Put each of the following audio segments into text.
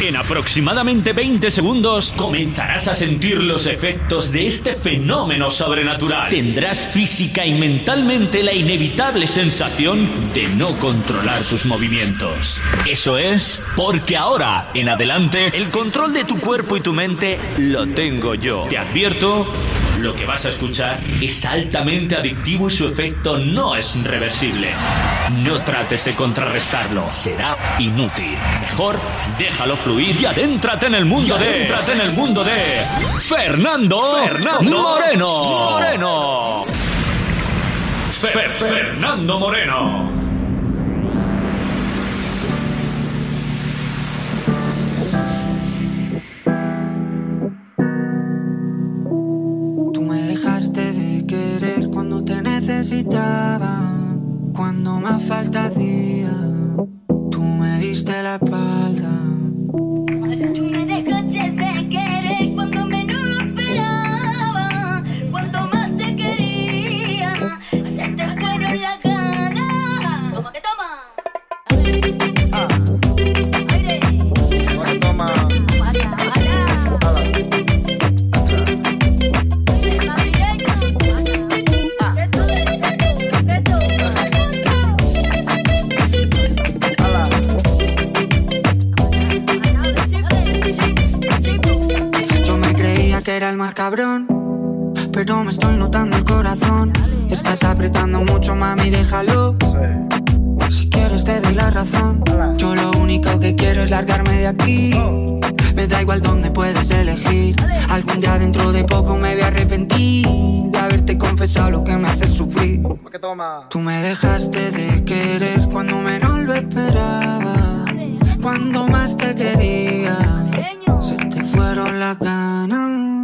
En aproximadamente 20 segundos comenzarás a sentir los efectos de este fenómeno sobrenatural. Tendrás física y mentalmente la inevitable sensación de no controlar tus movimientos. Eso es porque ahora en adelante el control de tu cuerpo y tu mente lo tengo yo. Te advierto, lo que vas a escuchar es altamente adictivo y su efecto no es reversible. No trates de contrarrestarlo, será inútil. Mejor déjalo fluir y adéntrate en el mundo de Fernando Moreno. Fernando Moreno. Tú me dejaste de querer cuando te necesitaba, cuando más falta hacía. Tú me diste la espalda. Tú me dejaste de querer cuando menos lo esperaba, cuando más te quería, se te fueron las ganas. ¿Cómo que toma? Aire. ¿Cómo que toma? Que era el más cabrón, pero me estoy notando el corazón. Estás apretando mucho, mami, déjalo. Si quieres te doy la razón. Yo lo único que quiero es largarme de aquí. Me da igual dónde puedes elegir. Algún día dentro de poco me voy a arrepentir de haberte confesado lo que me hace sufrir. Tú me dejaste de querer cuando menos lo esperaba, cuando más te quería, se te fueron las ganas.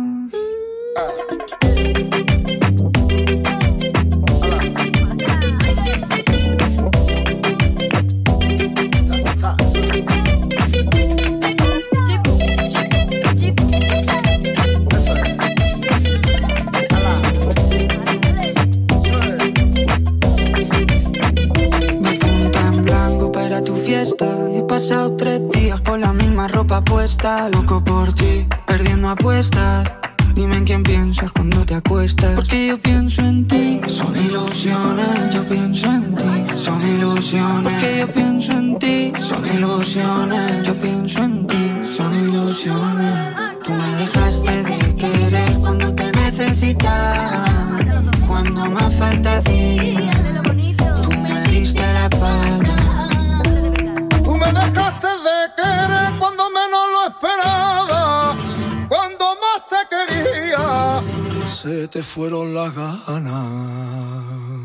He pasado 3 días con la misma ropa puesta, loco por ti, perdiendo apuestas. Dime en quién piensas cuando te acuestas, porque yo pienso en ti. Son ilusiones, yo pienso en ti. Son ilusiones, porque yo pienso en ti. Son ilusiones, yo pienso en ti. Son ilusiones. Tú me dejaste de querer cuando te necesitaba, cuando más falta hacía. Tú me diste la espalda. Me dejaste de querer cuando menos lo esperaba, cuando más te quería, se te fueron las ganas.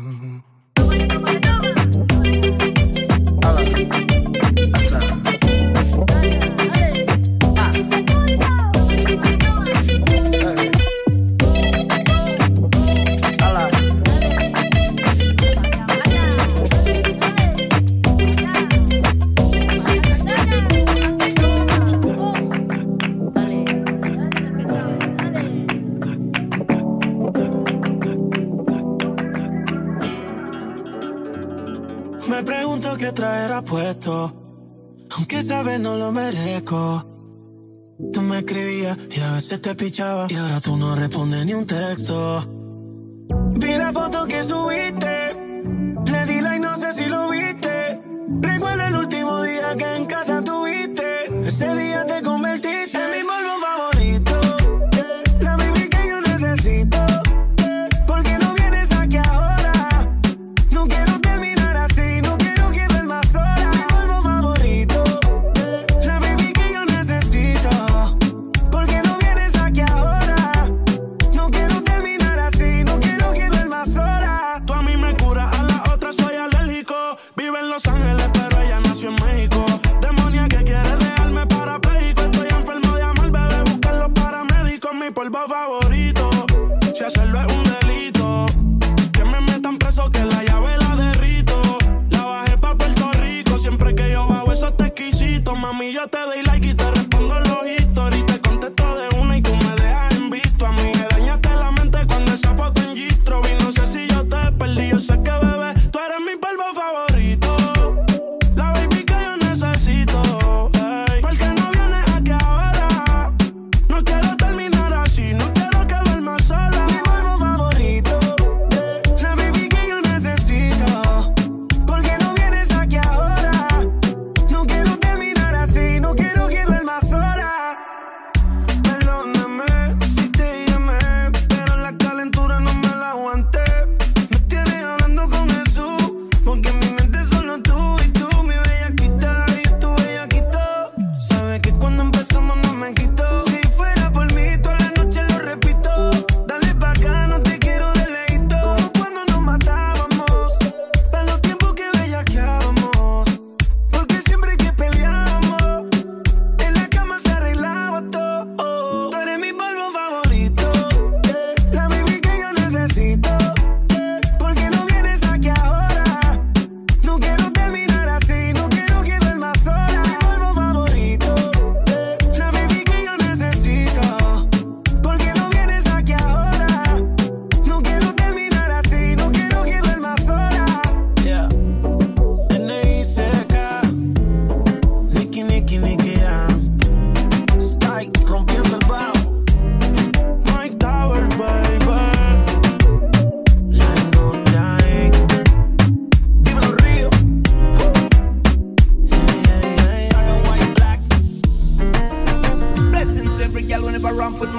Me pregunto qué traerá puesto, aunque sabes no lo merezco. Tú me escribías y a veces te pichaba, y ahora tú no respondes ni un texto. Vi la foto que subiste, le di like, no sé si lo viste. Recuerda el último día que en casa tuviste, ese día te convertiste en mi polvo favorito, la baby que yo necesito. Porque no vienes aquí ahora, no quiero terminar así, no quiero quedar más sola. Mi polvo favorito, la baby que yo necesito. Porque no vienes aquí ahora, no quiero terminar así, no quiero quedar más sola. Tú a mí me curas, a la otra soy alérgico. Vive en Los Ángeles pero ella nació en México. Demonia que quiere dejarme parapléjico. Estoy enfermo de amor, bebé, buscan los paramédicos. Mi polvo favorito, si hacerlo es un delito, que me metan preso, que la llave la derrito. La bajé pa' Puerto Rico, siempre que yo bajo eso está exquisito. Mami, yo te doy like y te respondo los historias. Te contesto de una y tú me dejas en visto. A mí me dañaste la mente cuando esa foto en Gistro vi. No sé si yo te perdí, yo sé que bebé, tú eres mi polvo favorito, la baby que yo necesito.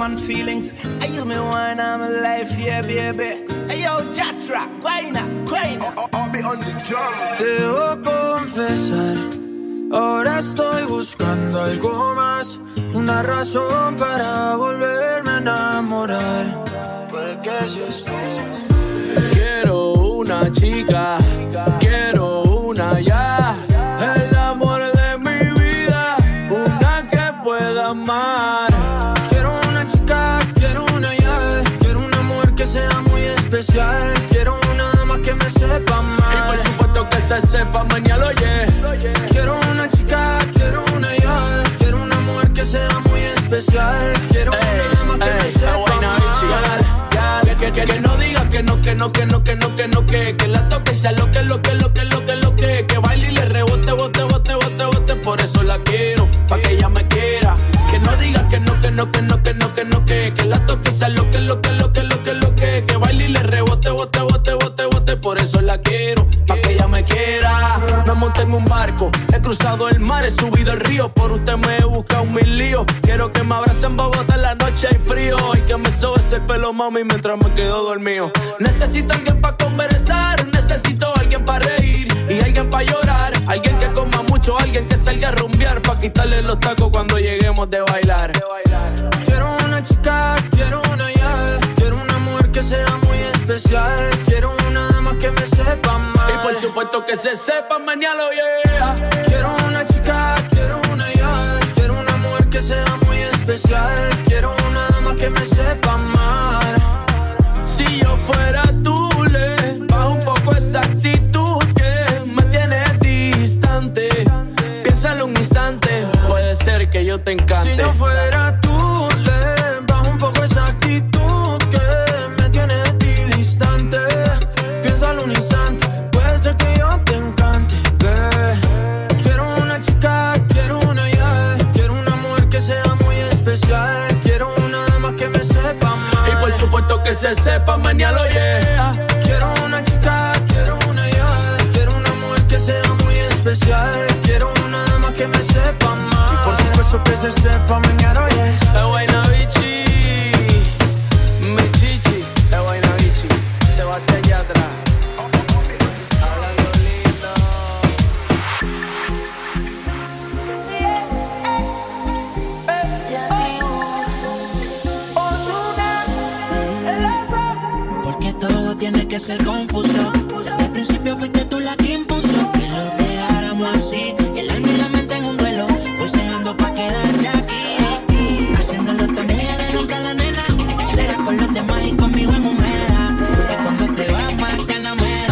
man feelings. Are you me one of my life, yeah, baby. Hey, yo, Jatra, Guayna. I'll be on the drum. Debo confesar, ahora estoy buscando algo más, una razón para volverme a enamorar. Puede que si estoy. Quiero una chica, quiero una ya, el amor de mi vida, una que pueda amar. Quiero una chica, quiero una ya, quiero una mujer que sea muy especial, quiero una dama que me sepa amar. Y por supuesto que se sepa mañana, oye. Quiero una chica, quiero una ya, quiero una mujer que sea muy especial, quiero una dama que me sepa amar. Que no diga que no, que la toque y sea lo que baile y le rebote, bote, por eso la quiero, pa' que ella me quiera. Que no diga que no, que la toque y sea lo que baile y le rebote, bote, por eso la quiero, pa' que ella me quiera. Me monté en un barco, he cruzado el mar, he subido el río, por usted me he buscado 1000 líos. Quiero que me abrace en Bogotá en la noche hay frío y que me sobes el pelo, mami, mientras me quedo dormido. Necesito alguien pa' conversar, necesito alguien pa' reír y alguien pa' llorar, alguien que coma mucho, alguien que salga a rumbear, pa' quitarle los tacos cuando lleguemos de bailar. Quiero una chica, quiero una ya, quiero una mujer que sea muy especial, quiero una dama que me sepa amar. Y por supuesto que se sepa mañana, yeah. Quiero una chica, quiero una ya, quiero una mujer que sea muy especial, quiero una dama que me sepa amar. Si yo fuera tú, le bajo un poco esa actitud que me tiene distante. Piénsalo un instante, puede ser que yo te encante. Si yo fuera tú, le bajo un poco esa actitud que me tiene distante. Piénsalo un instante, puede ser que yo te encante. Quiero una chica, quiero una ya, quiero una mujer que sea muy especial, quiero una dama que me sepa amar. Y por supuesto que se sepa mañana, yeah. Quiero una chica, quiero una ya, quiero una mujer que sea muy especial, quiero una dama que me sepa amar. Y por supuesto que se sepa mañana, yeah. Es Guayna Bichi, mi chichi, es Guayna Bichi, Sebastián Yatra. Tiene que ser confuso. Desde el principio fuiste tú la que impuso que lo dejáramos así. El alma y la mente en un duelo, forceando pa' quedarse aquí. Haciéndolo también de nunca la nena. Será con los demás y conmigo en humedad. Porque cuando te vas más ganas me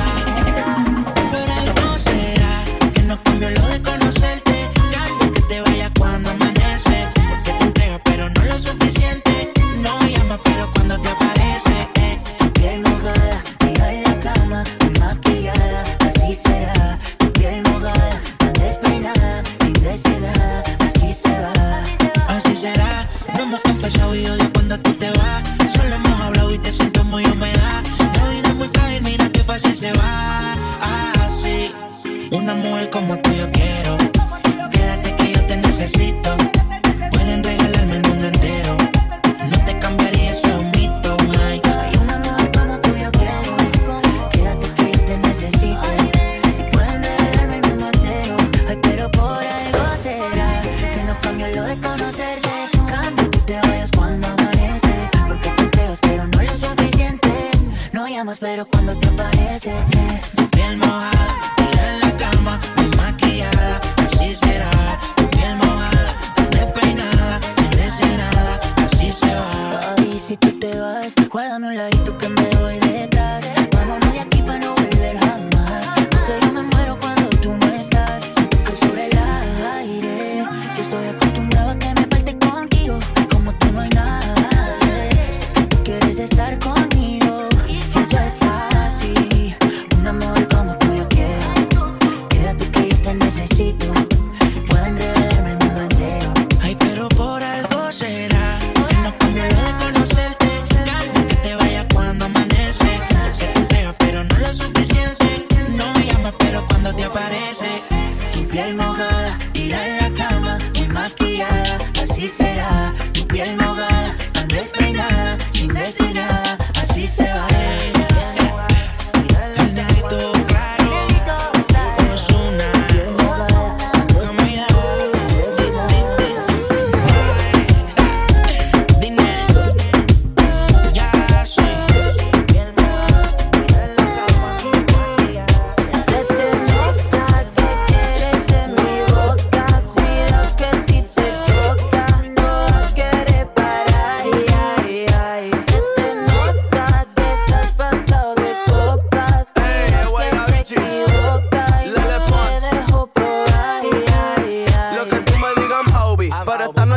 da. Pero algo será que no cambió lo de conocerte. Cambio que te vayas cuando amanece. Porque te entregas pero no lo suficiente. No llamas pero cuando te aparece. Piel mojada, tira en la cama, muy maquillada, así será. Tu piel mojada, tan despeinada, indesenada, así se va. Así será, no hemos empezado y odio cuando tú te vas. Solo hemos hablado y te siento muy húmeda. La vida es muy frágil, mira qué fácil se va. Así, una mujer como tú yo quiero. Quédate que yo te necesito. Pueden regalarme el mundo entero. No te cambiaría, eso es un mito, ay. Hay una mujer como tú yo quiero. Quédate que yo te necesito. Y pueden regalarme el mundo entero. Ay, pero por algo será que no cambio lo de conocerte. Cambio que te vayas cuando amanece. Porque te entregas pero no lo suficiente. No llamas pero cuando te aparece. Tu piel mojada, tira en la cama, muy maquillada, así será. Tu piel mojada, tan despeinada, indesenada, así se va. Ay, si tú te vas, guárdame un ladito que me voy detrás. Vámonos de aquí para no volver jamás. Porque yo me muero cuando tú no estás. Siento que sobre el aire yo estoy acostumbrado a que me falte contigo. Como tú no hay nada. Sé que tú quieres estar conmigo. Y eso es así. Una mujer como tú yo quiero. Quédate que yo te necesito. Pueden regalarme el mundo entero. Ay, pero por algo será que no cambio lo de conocerte. Cambio que te vaya cuando amanece. Porque te entregas pero no lo suficiente. No me llamas pero cuando te aparece. Tu piel mojada, tira en la cama, muy maquillada, así será. Tu piel mojada, tan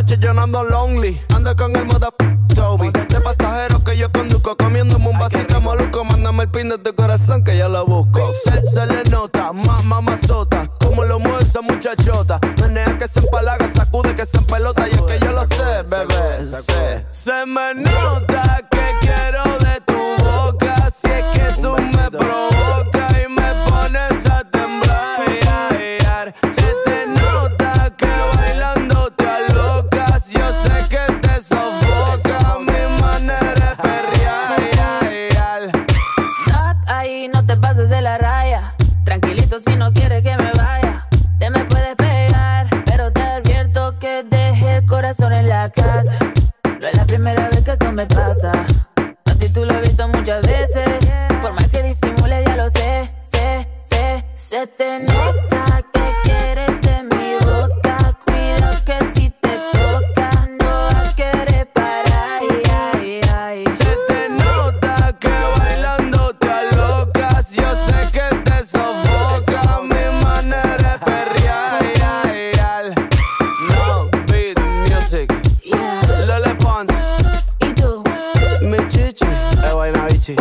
noche yo no ando lonely. Ando con el moda Toby. De pasajeros que yo conduzco, comiéndome un vasito de Moluco. Mándame el pin de tu corazón que yo lo busco. Se le nota, mamazota, como lo mueve esa muchachota. Menea que se empalaga, sacude que se empelota. Y es que yo lo sé, bebé, se me nota que quiero de tu boca. Si es que tú me provocas y me pones a temblar. Se te nota que bailando te alocas. Yo sé que te sofoca mi manera de perrear. Stop ahí, no te pases de la raya. Tranquilito si no quieres que me vaya. Te me puedes pegar, pero te advierto que dejé el corazón en la casa. No es la primera vez que esto me pasa. A ti tú lo has visto muchas veces. Por más que disimule ya lo sé. Se te nota que quieres de mi boca. Cuidado que si te toca no vas a querer parar. Se te nota que bailando te alocas. Yo sé que te sofoca mi manera de perrear. No beat music. Lele Pons. ¿Y tú? Mi chichi, vaina bichi.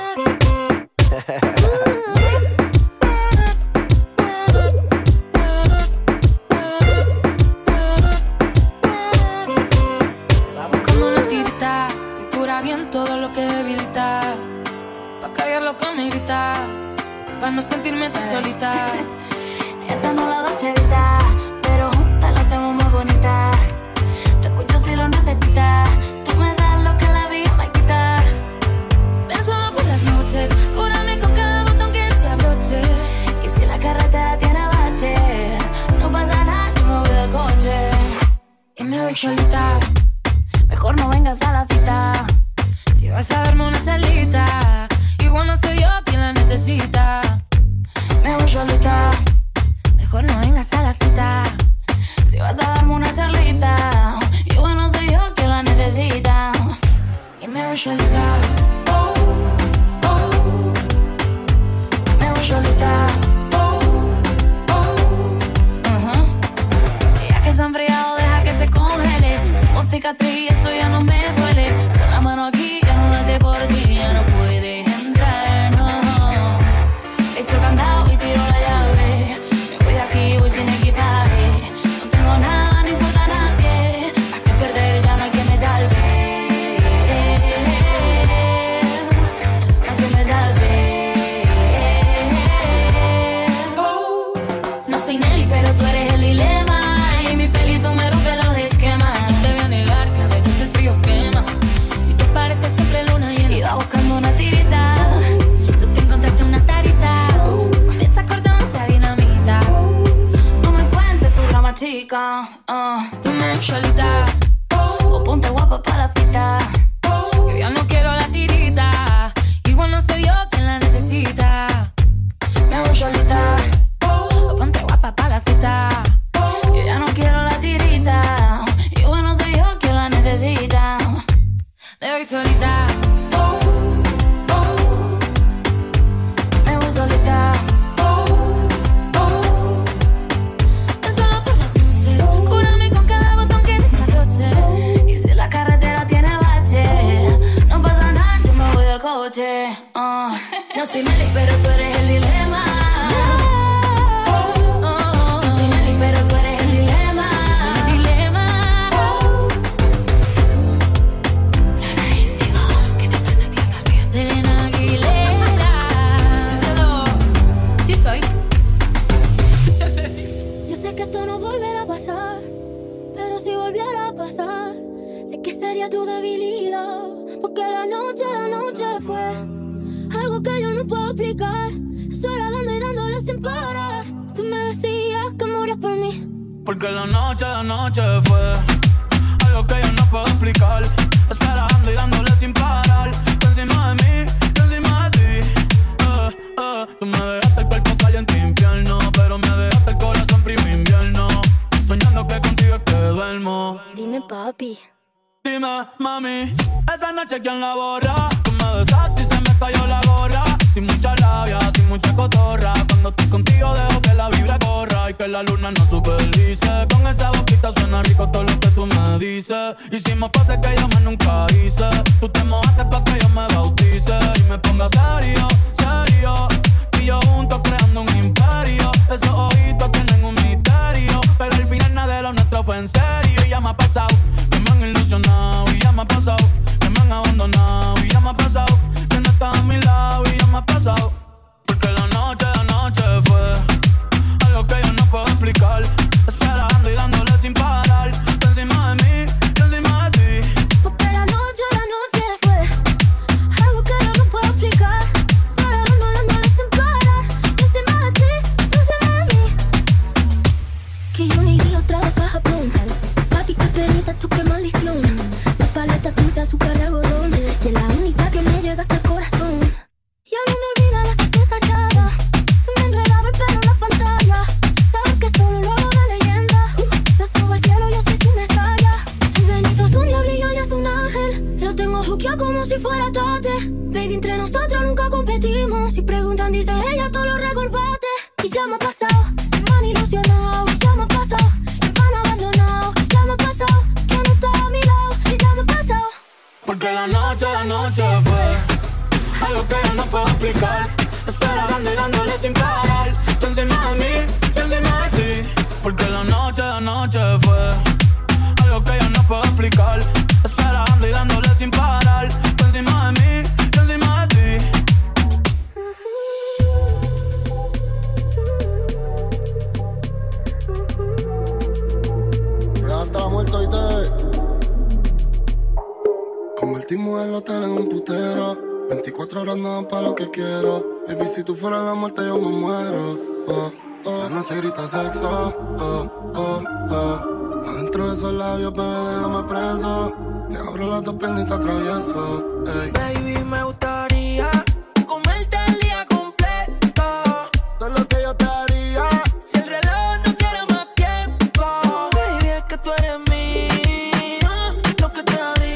Como una tirita que cura bien todo lo que debilita. Pa' callar lo que me grita, pa' no sentirme tan solita. Esta no la Dolce-Vita, pero juntas la hacemos más bonita. Te escucho si lo necesitas. Tú me das lo que la vida me quita. Ven solo por las noches, cúrame con cada botón que se abroche. Y si la carretera tiene bache, no pasa nada, yo me voy del coche. Y me voy solita, Mejor no vengas a la cita. si vas a darme una charlita. Igual no soy yo quien la necesita. Me voy solita. Mejor no vengas a la cita. Si vas a darme una charlita, igual no soy yo quien la necesita. Y me voy solita. Me voy solita. Ya que se ha enfriado, deja que se congele. Como cicatriz, eso ya no me duele. Pon la mano aquí, ya no late por ti. Ya no puedes entrar, no. Echo el candado y tiro la llave. Me voy de aquí, voy sin equipaje. No tengo nada, no importa a nadie. Más que perder, ya no hay quien me salve. No hay quien me salve. No soy Nelly, pero tú eres el dilema. Y mi pelito me rompe los esquemas. No te voy a negar que a veces el frío quema. Y tú pareces siempre luna llena. Iba buscando una tirita. Tú te encontraste una tarita. Piensa cortando esa dinamita. No me cuentes tu drama, chica. Tú me ves solita. O ponte guapa para la cita. Yo ya no quiero la tirita. Igual no soy yo quien la necesita. Me voy solita. O ponte guapa pa' la cita. Yo ya no quiero la tirita. Igual no soy yo quien la necesita. Me voy solita. Me voy solita. Tan solo por las noches, cúrame con cada botón que desabroche. Y si la carretera tiene bache, no pasa nada, yo me voy del coche. No soy Nelly, pero tú eres el dilema. No soy Nelly, pero tú eres el dilema. El dilema. Lana Índigo, ¿qué te pasa a ti? ¿Estás bien? De Elena Aguilera. Sí soy. Yo sé que esto no volverá a pasar, pero si volviera a pasar, sé que sería tu debilidad. Porque la noche fue algo que yo no puedo explicar. Eso era dando y dándole sin parar. Tú me decías que morías por mí. Porque la noche fue algo que yo no puedo explicar. Estar dando y dándole sin parar. Tú encima de mí, yo encima de ti. Tú me dejaste el cuerpo caliente infierno, pero me dejaste el corazón frío invierno. Soñando que contigo es que duermo. Dime, papi. Dime, mami, esa noche quién la borra. Tú me besaste y se me cayó la gorra. Sin mucha labia, sin mucha cotorra. Cuando estoy contigo dejo que la vibra corra y que la luna nos supervise. Con esa boquita suena rico todo lo que tú me dices. Hicimos pases que yo más nunca hice. Tú te mojaste pa' que yo me bautice y me ponga serio, serio. Tú y yo juntos creando un imperio. Esos ojitos tienen un misterio, pero al final nada de lo nuestro fue en serio. Y ya me ha pasado que me han ilusionado. Y ya me ha pasado que me han abandonado. Y ya me ha pasado que no estás a mi lado. Y ya me ha pasado porque la noche fue algo que yo no puedo explicar. Esperando y dándole sin parar. Tú encima de mí, yo encima de ti. Porque la noche fue algo que yo no puedo explicar. Solo dándole sin parar. Tú encima de ti, tú encima de mí. Que yo ni iría otra vez pa' Japón. Papi, qué penita, tú qué maldición. La paleta dulce, azúcar y algodón. Y es la única que me llega hasta el corazón. Y a mí me olvida la certeza chata. Se me enredaba el pelo en la pantalla. Sabes que solo lo hago de leyenda. Yo subo al cielo y así si me estalla. El Benito es un diablillo y es un ángel. Lo tengo juqueado como si fuera Tate. Baby, entre nosotros nunca competimos. Si preguntan, dice ella, todo lo recorbate. Y ya me ha pasado, me han ilusionado. Y ya me ha pasado, me han abandonado. Y ya me ha pasado, que no está a mi lado. Y ya me ha pasado. Porque la noche fue algo que yo no puedo explicar. Estar hablando y dándole sin parar. Tú encima de mí, yo encima de ti. Porque la noche fue algo que yo no puedo explicar. Estar hablando y dándole sin parar. Tú encima de mí, yo encima de ti. Ya está muerto y te convertimos el hotel en un putero. 24 horas no dan pa' lo que quiero. Baby, si tú fueras la muerte yo me muero. La noche grita sexo. Adentro de esos labios, bebé, déjame preso. Te abro las dos piernas y te atravieso. Ey. Baby, me gustaría comerte el día completo. Todo lo que yo te haría. Si el reloj no tiene más tiempo. Baby, es que tú eres mía. Lo que te haría.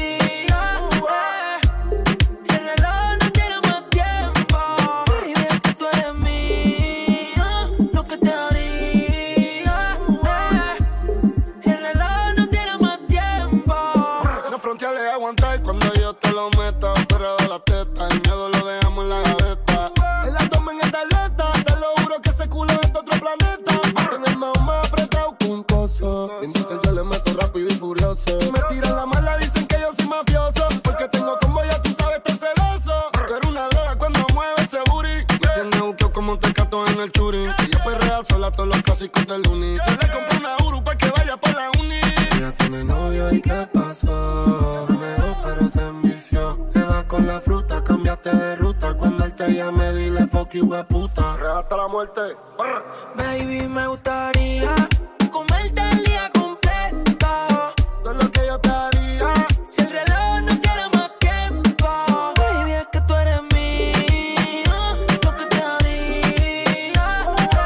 Cuando yo te lo meta, pero de la teta, el miedo lo dejamos en la gaveta. El abdomen está alerta, te lo juro que ese culo es de otro planeta. En el mao más apretado que un coso. En diesel yo le meto rápido y furioso. Me tiran la mala, dicen que yo soy mafioso. Porque tengo como ya tú sabes, te celoso. Tú eres una droga cuando mueve ese booty. Tiene buqueo como un tecato en el churi. Y yo perrea sola todos los clásicos del uni. Yo le compré una Uru pa' que vaya pa' la uni. Ella tiene novio y ¿qué pasó? Pero se envició. Te vas con la fruta, cambiaste de ruta. Cuando él te llame, dile fuck you, puta. Real hasta la muerte. Baby, me gustaría comerte el día completo. Todo lo que yo te haría. Si el reloj no tiene más tiempo. Baby, es que tú eres mía. Lo que te haría.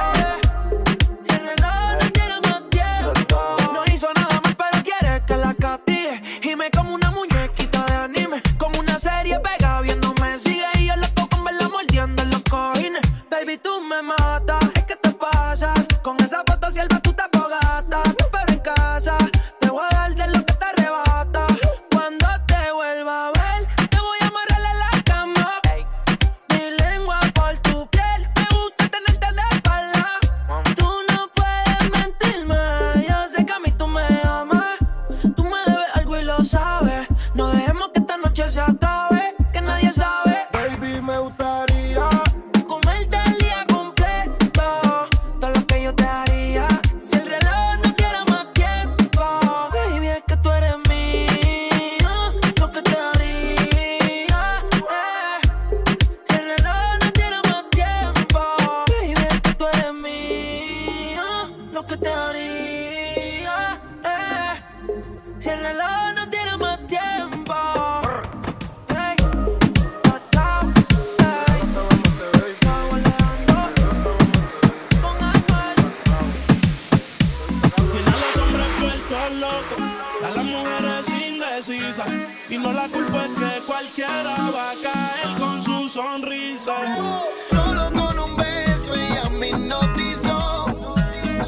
Si el reloj no tiene más tiempo. No hizo nada más, pero quiere que la castigue. Y me como una muñequita de anime. Como una serie pega viéndome. Sigue y yo loco con verla mordiendo en los cojines. Baby, tú me matas. Es que te pasas. Con esa foto sierva tú te afogatas. Pero en casa te voy a dar de lo que te arrebata. Cuando te vuelva a ver, te voy a amarrar en la cama. Mi lengua por tu piel. Me gusta tenerte de espalda. Tú no puedes mentirme. Yo sé que a mí tú me amas. Tú me debes algo y lo sabes. No dejemos que esta noche se acabe. Que nadie sabe. Baby, me gustaría comerte el día completo. Todo lo que yo te haría. Si el reloj no tiene más tiempo. Baby, es que tú eres mía. Lo que te haría. Si el reloj no tiene más tiempo. Baby, es que tú eres mía. Lo que te haría. Si el reloj no tiene más tiempo. A las mujeres indecisas. Y no la culpa es que cualquiera va a caer con su sonrisa. Solo con un beso ella me hipnotizó.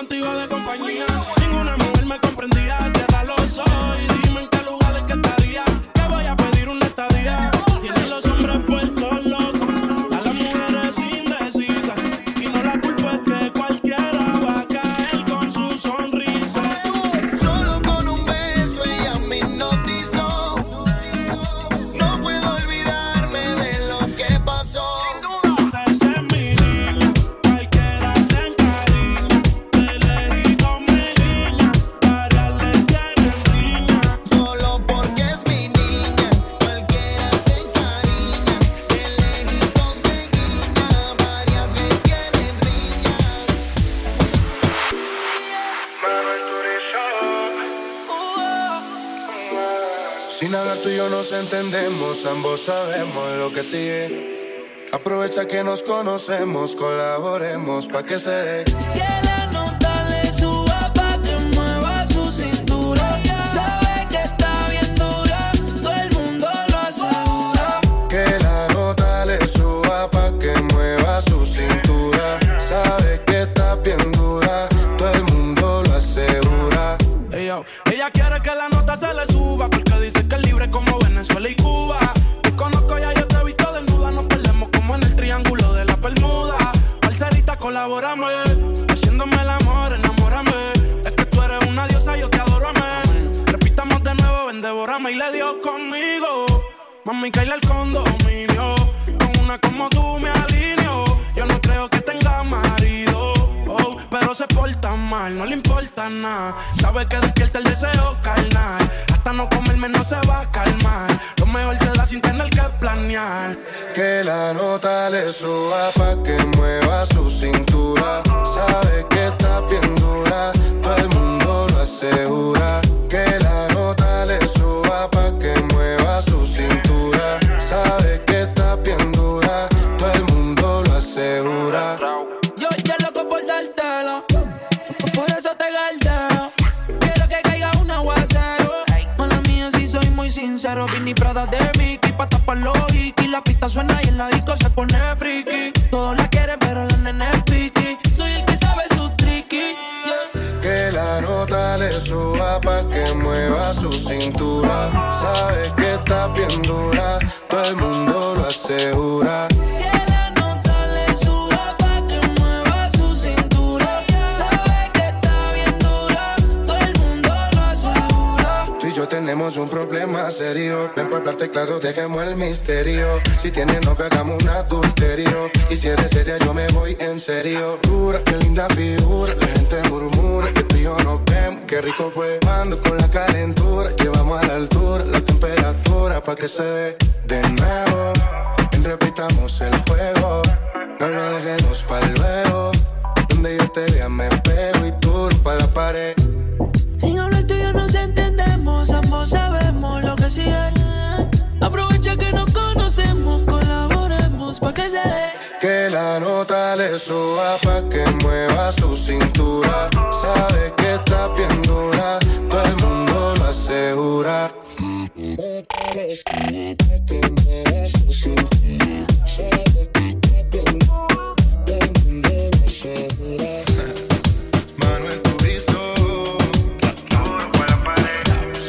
contigo de compañía. Ninguna mujer me comprendía. Cierra los ojos y dime en qué lugar es que estaría. Te voy a pedir una estadía. Tienen los hombres puestos locos, a las mujeres indecisas. Y no la culpa es que cualquiera va a caer con su sonrisa. Solo con un beso ella me hipnotizó. No puedo olvidarme de lo que pasó. Esa es mi niña, cualquiera se encariña. Te elegí como mi niña, varias le tienen riña. Solo porque es mi niña, cualquiera se encariña. Elegí dos pequeñas, varias le tienen riña. Sin hablar tú y yo nos entendemos, ambos sabemos lo que sigue. Aprovecha que nos conocemos, colaboremos pa' que se dé. Que la nota le suba pa' que mueva su cintura. Sabe que está bien dura, todo el mundo lo asegura. Que la nota le suba pa' que mueva su cintura. Sabe que está bien dura, todo el mundo lo asegura. Ey, yo. Ella quiere que la nota se le suba, porque dice que es libre como Venezuela y Cuba. Te conozco, ya yo te he visto desnuda. Nos perdemos como en el triángulo de la Bermuda. Parcerita, colabórame, haciéndome el amor, enamórame. Es que tú eres una diosa, yo te adoro, amén. Repitamos de nuevo, ven, devórame. Y le dio conmigo, mami, caíle al condominio. Con una como tú me alineo. Yo no creo que tenga marido, oh, pero se porta mal, no le importa nada. Sabe que despierta el deseo carnal. Hasta no comerme no se va a calmar. Lo mejor se da sin tener que planear. Que la nota le suba pa' que mueva su cintura. Sabe que está bien dura, todo el mundo lo asegura. Que la nota le suba pa' que mueva su cintura. Sabe que está bien dura, todo el mundo lo asegura. Yo ya loco por dártelo, por eso te galdeo. Quiero que caiga un aguacero. Mala mía, si soy muy sincero. Vinny Prada de Mickey, pa' tapar los hikis. La pista suena y en la disco se pone friki. Todos la quieren, pero la nena es piqui. Soy el que sabe su tricky, yeah. Que la nota le suba pa' que mueva su cintura. Sabe que está bien dura, todo el mundo lo asegura. Que la nota le suba pa' que mueva su cintura. Sabe que está bien dura, todo el mundo lo asegura. Tú y yo tenemos un problema serio. Ven pa' hablarte claro, dejemos el misterio. Si tienes novio, hagamos un adulterio. Y si eres seria, yo me voy en serio. Dura, qué linda figura. La gente murmura que tú y yo nos vemos. Qué rico fue, mando con la calentura. Llevamos a la altura la temperatura pa' que se dé de nuevo. Repitamos el fuego. No lo dejemos pa' luego. Donde yo te vea me pego y tú pa' la pared. Sin hablar tú y yo nos entendemos, ambos sabemos lo que sigue. Aprovecha que nos conocemos, colaboremos pa' que se dé. Que la nota le suba pa' que mueva su cintura. Sabe que está bien dura, todo el mundo lo asegura. Manuel Turizo, duro pa' la pared.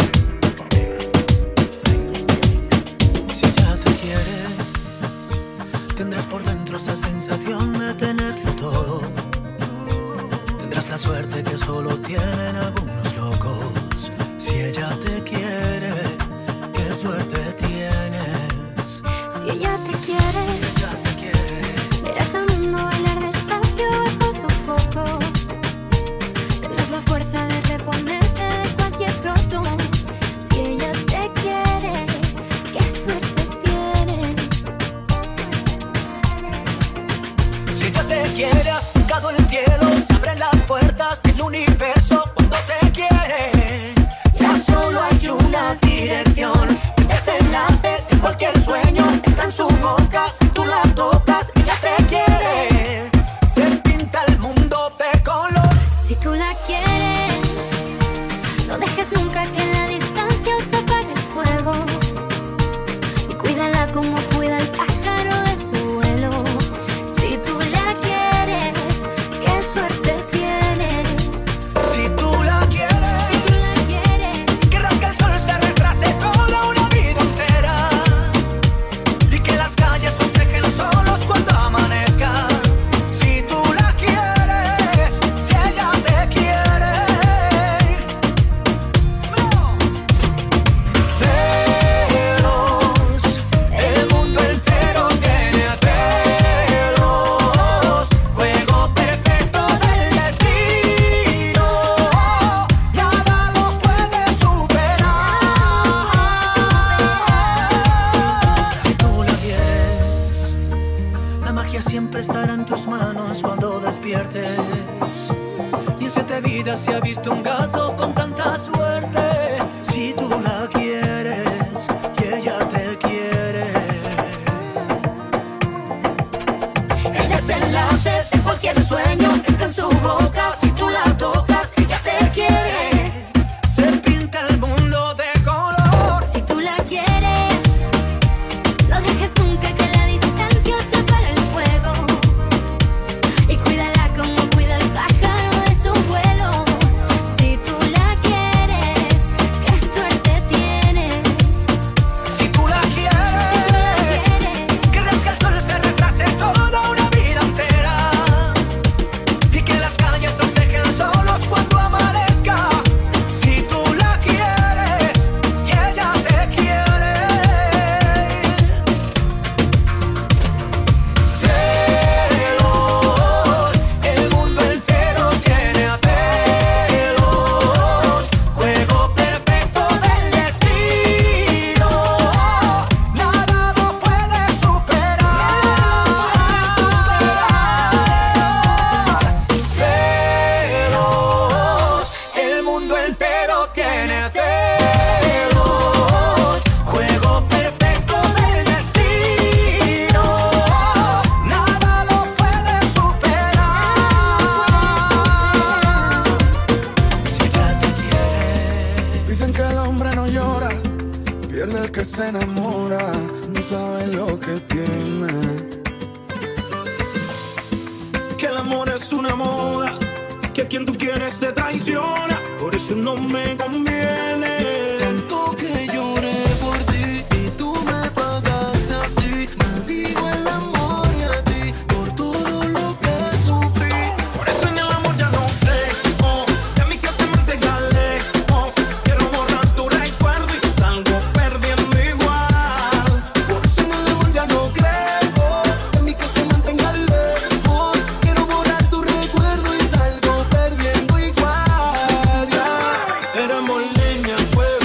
Si ya te quiere, tendrás por dentro esa sensación de tenerlo todo. Tendrás la suerte que solo tienen algunos locos. Si ella te quiere, qué suerte tienes. Si ella te quiere, verás al mundo bailar despacio bajo su foco. Tendrás la fuerza de reponerte de cualquier roto. Si ella te quiere, qué suerte tienes. Si ella te quiere, has tocado el cielo. Se abren las puertas del universo cuando te quiere. Ya solo hay una dirección. Desenlace de cualquier sueño está en su boca. Si tú la tocas, ella te quiere. Se pinta el mundo de color. Si tú la quieres, no dejes nunca que en la distancia os apague el fuego. Y cuídala como cuida el pájaro de su vuelo. Si tú la quieres, qué suerte tienes. suertes. Ni en 7 vidas se ha visto un gato con tanta suerte. Si tú la quieres y ella te quiere. El desenlace de cualquier sueño está en su boca. Si tú la tocas, ella te quiere. Se pinta el mundo de color. Si tú la quieres, no dejes nunca que la distancia se apague el fuego. Y cuídala como cuida el pájaro de su vuelo. Si tú la quieres, qué suerte tienes. Si tú la quieres, querrás que el sol se retrase toda una vida entera. Y que las calles nos dejen solos cuando amanezca. Si tú la quieres y ella te quiere. Celos, el mundo entero tiene a celos. Juego perfecto del destino. Nada lo puede superar. Celos, el mundo entero tiene celos. Juego perfecto del destino. Nada lo puede superar. Si ella te quiere. Dicen que el hombre no llora, pierde el que se enamora, no sabe lo que tiene. Que el amor es una moda, que a quien tú quieres te traiciona, por eso no me conviene. Tanto que lloré por ti y tú me pagaste así. Maldigo el amor y a ti por todo lo que sufrí. Por eso en el amor ya no creo, que a mí que se mantenga lejos. Quiero borrar tu recuerdo y salgo perdiendo igual. Por eso en el amor ya no creo, en mí que se mantenga lejos. Quiero borrar tu recuerdo y salgo perdiendo igual. Éramos leña, fuego.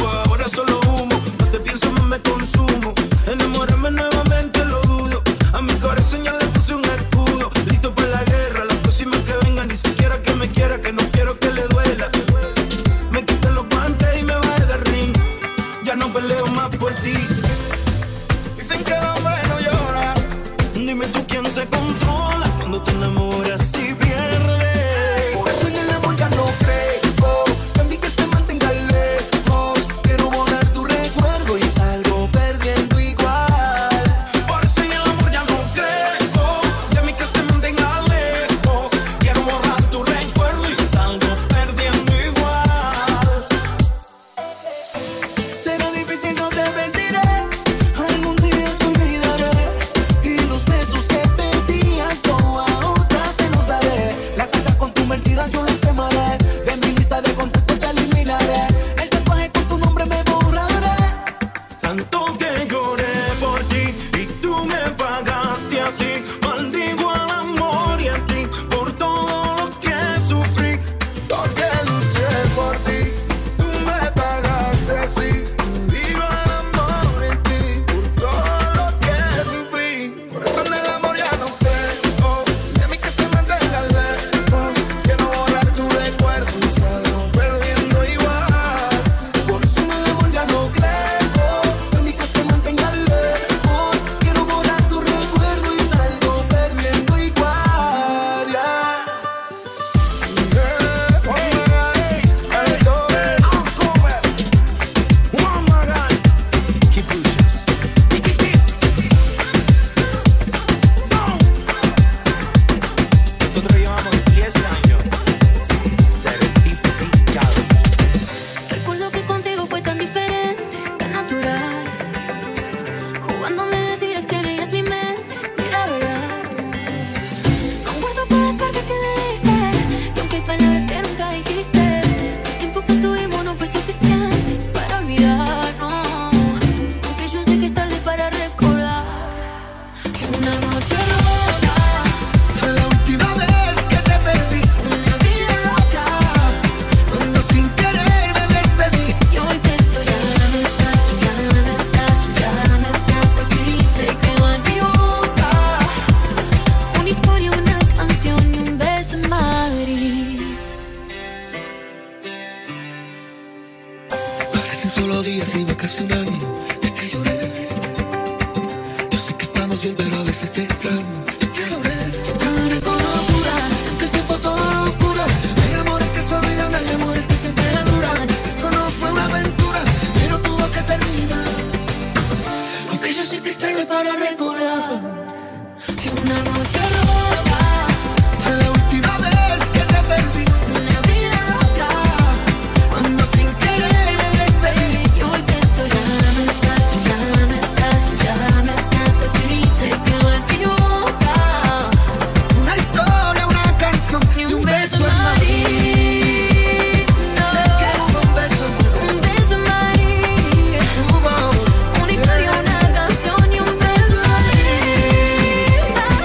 hace un año que te lloré. Yo sé que estamos bien, pero a veces te extraño. Yo te adoré con locura, que el tiempo todo lo cura. Hay amores que se olvidan, hay amores que siempre duran. Esto no fue una aventura, pero tuvo que terminar. Aunque yo sé que es tarde para recordar que una noche loca fue la última vez que te perdí. Una vida loca, cuando sin querer me despedí. Y hoy que tú ya no estás, tú ya no estás, tú ya no estás aquí. Sé que no es mi boca, Una historia, una canción ni un beso en Madrid. No, Sé que hubo un beso un beso en Madrid. Hubo Una historia, una canción y un beso en Madrid.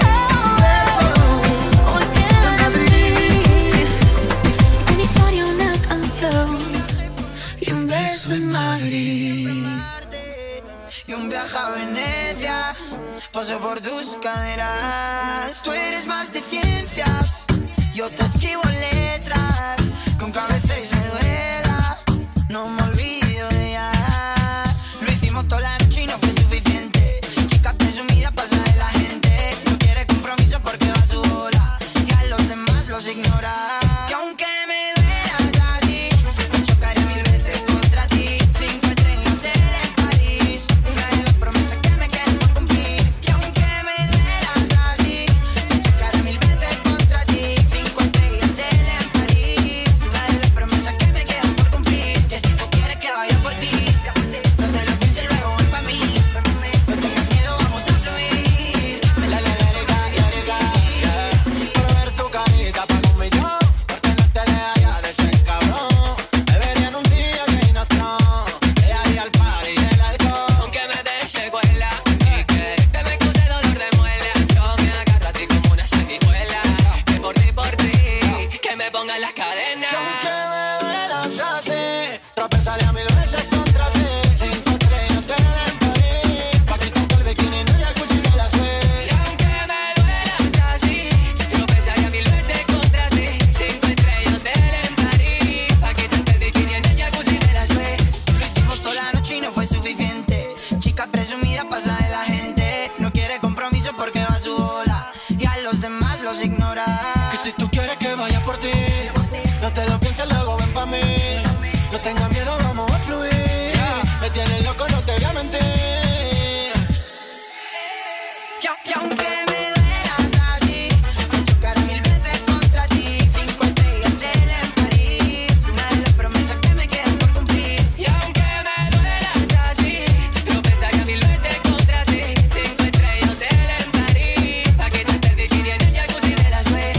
Hoy queda en Madrid. Una historia, una canción y un beso en Madrid. Y un viaje a Venecia, paso por tus caderas. Tú eres más de ciencias, yo te escribo letras, con que a veces me duela, no me olvido de ella. Lo hicimos toda la noche y no fue suficiente. Chica presumida pasa de la gente, no quiere compromiso porque va a su bola y a los demás los ignora. Y aunque me duelas así, chocaré mil veces contra ti. 5 estrellas en hotel en París, una de las promesas que me quedan por cumplir. Y aunque me duelas así, chocaré mil veces contra ti. 5 estrellas en hotel en París, una de las promesas que me quedan por cumplir. Que si tú quieres que vaya por ti, no te lo pienses, luego ven pa' mí. No tengas miedo, vamos a fluir. Quiero ver tu carita pa' conmigo, porque no te dejaría de ser cabrón. Beberían un día que nació, te haría el party del alcohol. Aunque me des secuela y que te me cause dolor de muela, yo me agarro a ti como una sanguijuela. Que por ti, que me pongan las cadenas. Aunque me duelas así, tropezaré a mil veces contra ti. 5 estrellas hotel en París, pa' quitarte el bikini en el jacuzzi de Las Vegas. Y aunque me duelas así, tropezaría mil veces contra ti. 5 estrellas hotel en París, pa' quitarte el bikini en el jacuzzi de Las Vegas. Lo hicimos toda la noche y no fue suficiente. Chica presumida pasa de la gente, no quiere compromiso porque va a su bola y a los demás los ignora. Que si tú quieres que vaya por ti, no te lo pienses, luego ven pa' mí. No tengas miedo, vamos a fluir. Me tienes loco, no te voy a mentir. Y aunque me duelas así, chocaré mil veces contra ti. 5 estrellas hotel en París, una de las promesas que me quedan por cumplir. Y aunque me duelas así, tropezaría mil veces contra ti. 5 estrellas hotel en París, pa' quitarte el bikini en el jacuzzi de Las Vegas.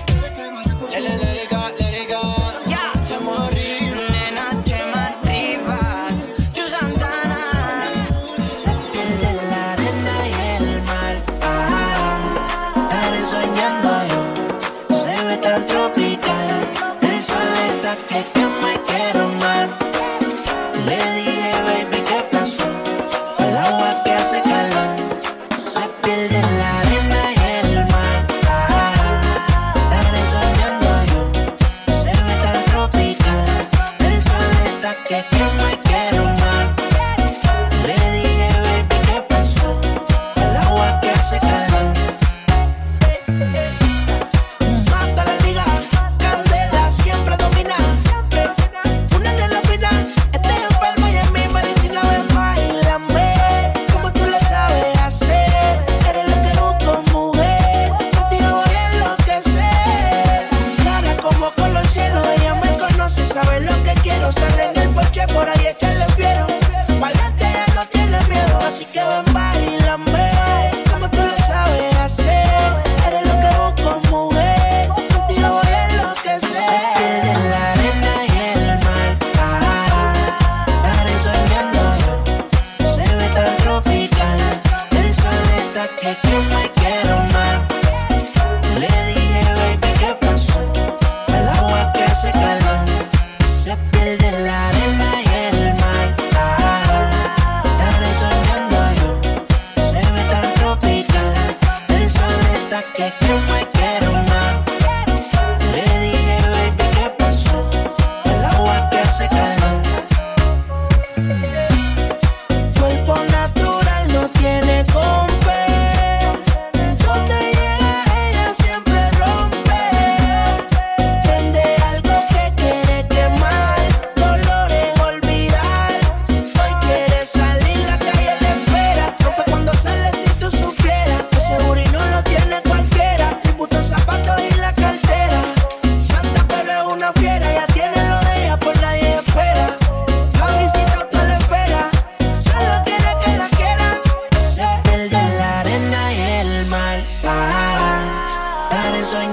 Chema horrible, nena, Chema Rivas, Chu Santana. Se pierde la arena y el mar. Estaré soñando yo. Se ve tan tropical. El sol está que me quiero más. Le dije, baby, ¿qué pasó? El agua que hace calor. Se pierde la arena y el mar. Estaré soñando yo. Se ve tan tropical. El sol está que me quiero más. Le dije, baby, ¿qué pasó? El agua que hace calor. Mata la liga, candela siempre domina. Una de la final, estoy enfermo y en mi medicina ven, bailame. Como tú lo sabes hacer, eres lo que busco, mujer. Contigo voy a enloquecer. Clara como con los cielos, ella me conoce, sabe lo que quiero. Sale en el porche por ahí, echarle fiero. Pa'lante ella no tiene miedo, así que ven, bailame. Como tú lo sabes hacer, eres lo que busco, mujer. Contigo voy a enloquecer. Se pierde la arena y el mar. Estaré soñando yo. Se ve tan tropical. El sol está que me quiero más. Le dije, baby, ¿qué pasó? El agua que hace calor. Se pierde la arena y el mar.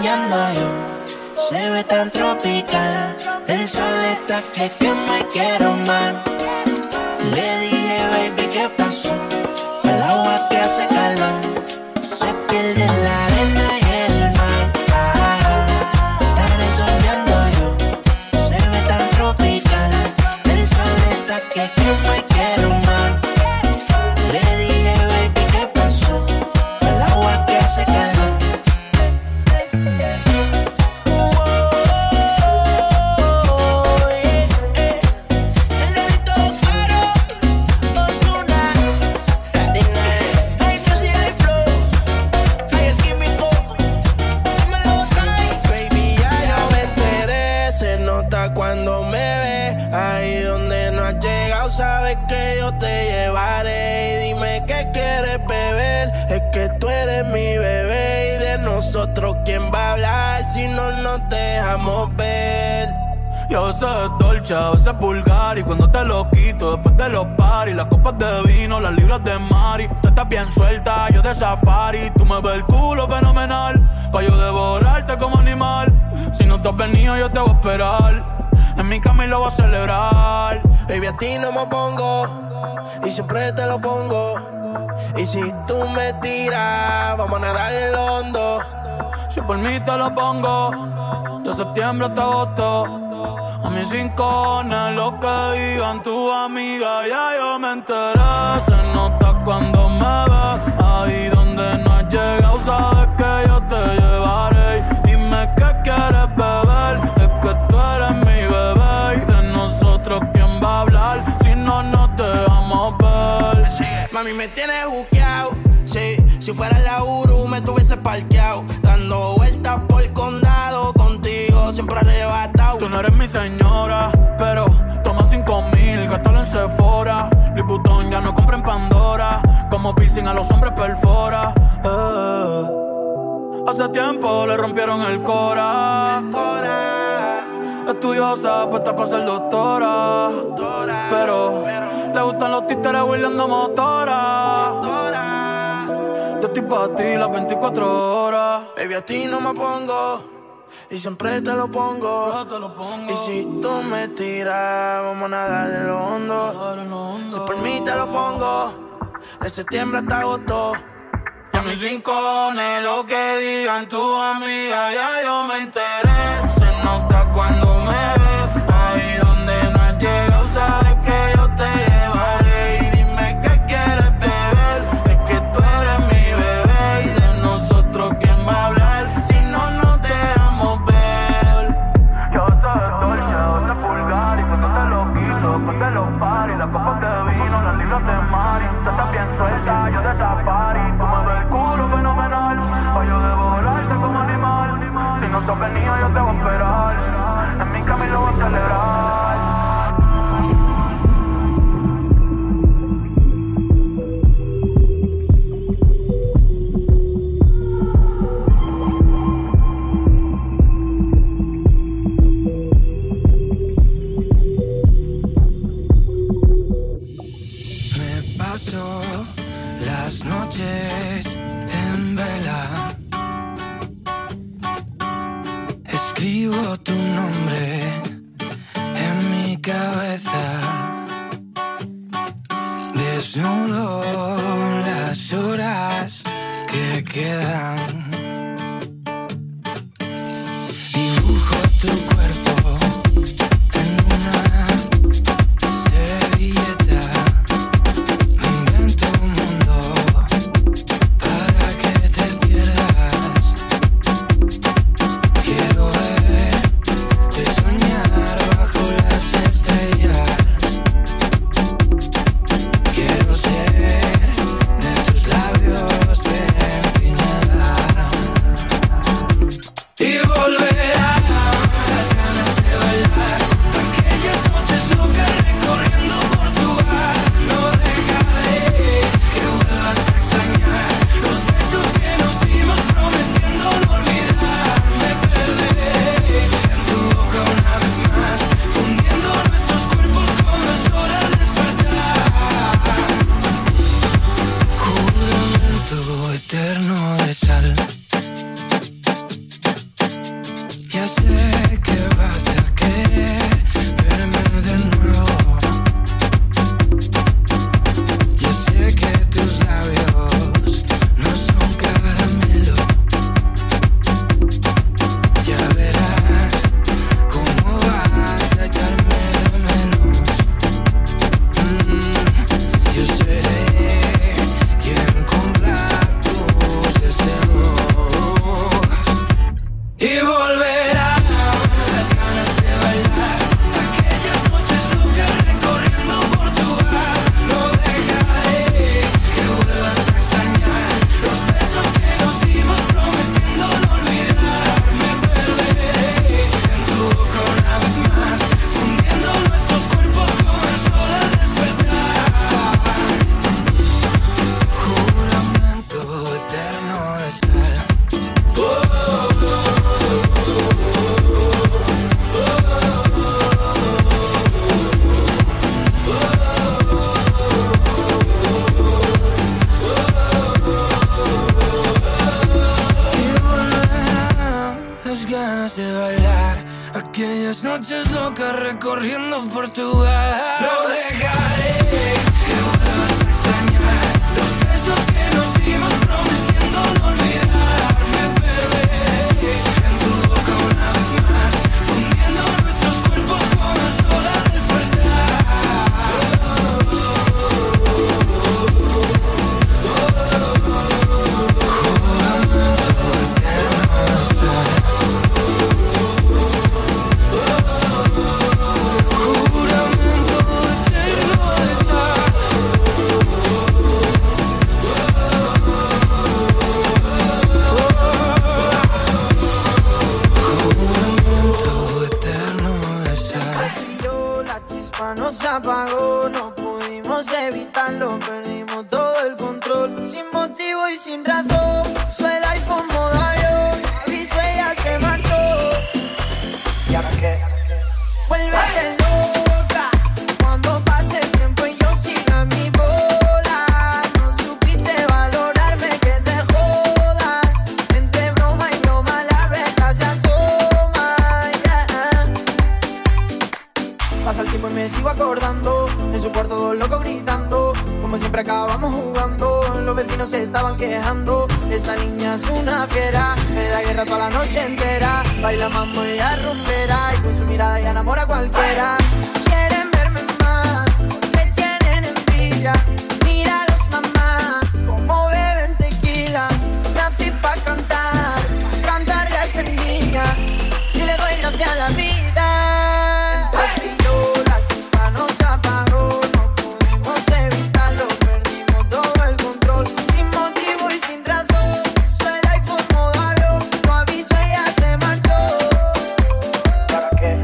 soñando yo. Se ve tan tropical, el sol está que quema y quiero más. Le dije, baby, ¿qué pasó? El agua que hace calor se pierde en la arena y el mar. Estaré soñando yo. Se ve tan tropical, el sol está que quema y quiero más. Le dije, baby, ¿qué pasó? El agua que hace calor. Cuando me ves, ahí donde no has llegado, sabes que yo te llevaré. Y dime qué quieres beber, es que tú eres mi bebé. Y de nosotros, ¿quién va a hablar si no nos dejamos ver? Y a veces es dolce, a veces es vulgar. Y cuando te lo quito, después de los paris, las copas de vino, las libras de Mari. Tú estás bien suelta, yo de safari. Tú me ves el culo fenomenal, pa' yo devorarte como animal. Si no te has venido, yo te voy a esperar. En mi cama y lo voy a celebrar. Baby, a ti no me pongo, y siempre te lo pongo. Y si tú me tiras, vamos a nadar en lo hondo. Si por mí te lo pongo, de septiembre hasta agosto. A mis rincones, lo que digan tus amigas, ya yo me enteré. Se nota cuando me ves, ahí donde no has llegado, sabes que yo te llevaré. Dime qué quieres beber, es que tú eres mi bebé. Y de nosotros, ¿quién va a hablar si no nos dejamos ver? Mami, me tienes buqueado, sí. Si fuera la Uru, me tuviese parqueado, dando vueltas por el condado, contigo siempre arrebatado. Tú no eres mi señora, pero toma 5,000, gástalo en Sephora. Louis Vuitton ya no compra en Pandora, como piercing a los hombres perfora. Hace tiempo le rompieron el cora. Estudiosa, puesta para ser doctora, pero le gustan los títeres huirleando motora. Yo estoy pa' ti las 24 horas. Baby, a ti no me pongo, y siempre te lo pongo. Y si tú me tiras, vamos a nadar en lo hondo. Si por mí te lo pongo, de septiembre hasta agosto. Y a mis rincones, lo que digan tus amigas, ya yo me enteré. Se nota cuando me ves, ahí donde no has llegado, sabes que yo te llevaré. Y dime qué quieres beber, es que tú eres mi bebé. Y de nosotros, ¿quién va a hablar si no nos dejamos ver? Yo soy dolce, yo soy vulgar. Y cuando te lo quito, después de los paris, las copas de vino, las libras de Mari. Tú estás bien suelta, yo de safari. Tú me ves el culo fenomenal, pa' yo devorarte como animal. Si no te has venido, yo te voy a esperar. En mi cama y lo voy a celebrar. Me paso las noches en vela, escribo tu nombre en mi cabeza, desnudo las horas que quedan, dibujo tu cuerpo en una servilleta, me invento un mundo para que te pierdas. Quiero verte soñar Ya sé que vas a querer verme de nuevo. Ya sé que tus labios no son caramelo. Ya verás cómo vas a echarme de menos. Yo seré quien cumpla tus deseos. Y volverás las ganas de bailar, aquellas noches locas recorriendo Portugal. No dejaré que vuelvas a extrañar los besos que nos dimos prometiendo no olvidar. Me perderé en tu boca una vez más, fundiendo nuestros cuerpos con el sol al despertar. Juramento eterno de sal. Las ganas de bailar, aquellas noches locas recorriendo Portugal. No dejaré que vuelvas a extrañar los besos que nos dimos prometiendo no olvidar. Me perderé en tu boca una vez más, fundiendo nuestros cuerpos con el sol al despertar. La chispa nos apagó, no pudimos evitarlo, perdimos todo el control, sin motivo y sin razón. Soy el iPhone modo avión, aviso ella se marchó. ¿Y ahora qué? Vuélvete loca, cuando pase el tiempo y yo siga mi bola. No supiste valorarme, que te joda. Entre broma y broma la verdad se asoma, yeah. Pasa el tiempo y me sigo acordando, en su cuarto dos locos gritando, como siempre acabamos jugando. Los vecinos se estaban quejando, esa niña es una fiera, me da guerra toda la noche entera. Baila mambo y rumbera, y con su mirada ya enamora a cualquiera. Quieren verme mal, porque tienen envidia. Míralos mamá, como beben tequila. Nací pa' cantarle a esa niña, y le doy gracias a la vida. Entre tú y yo la chispa nos apagó, no pudimos evitarlo, perdimos todo el control, sin motivo y sin razón. Soy el iPhone modo avión, no aviso ella se marchó. ¿Para qué?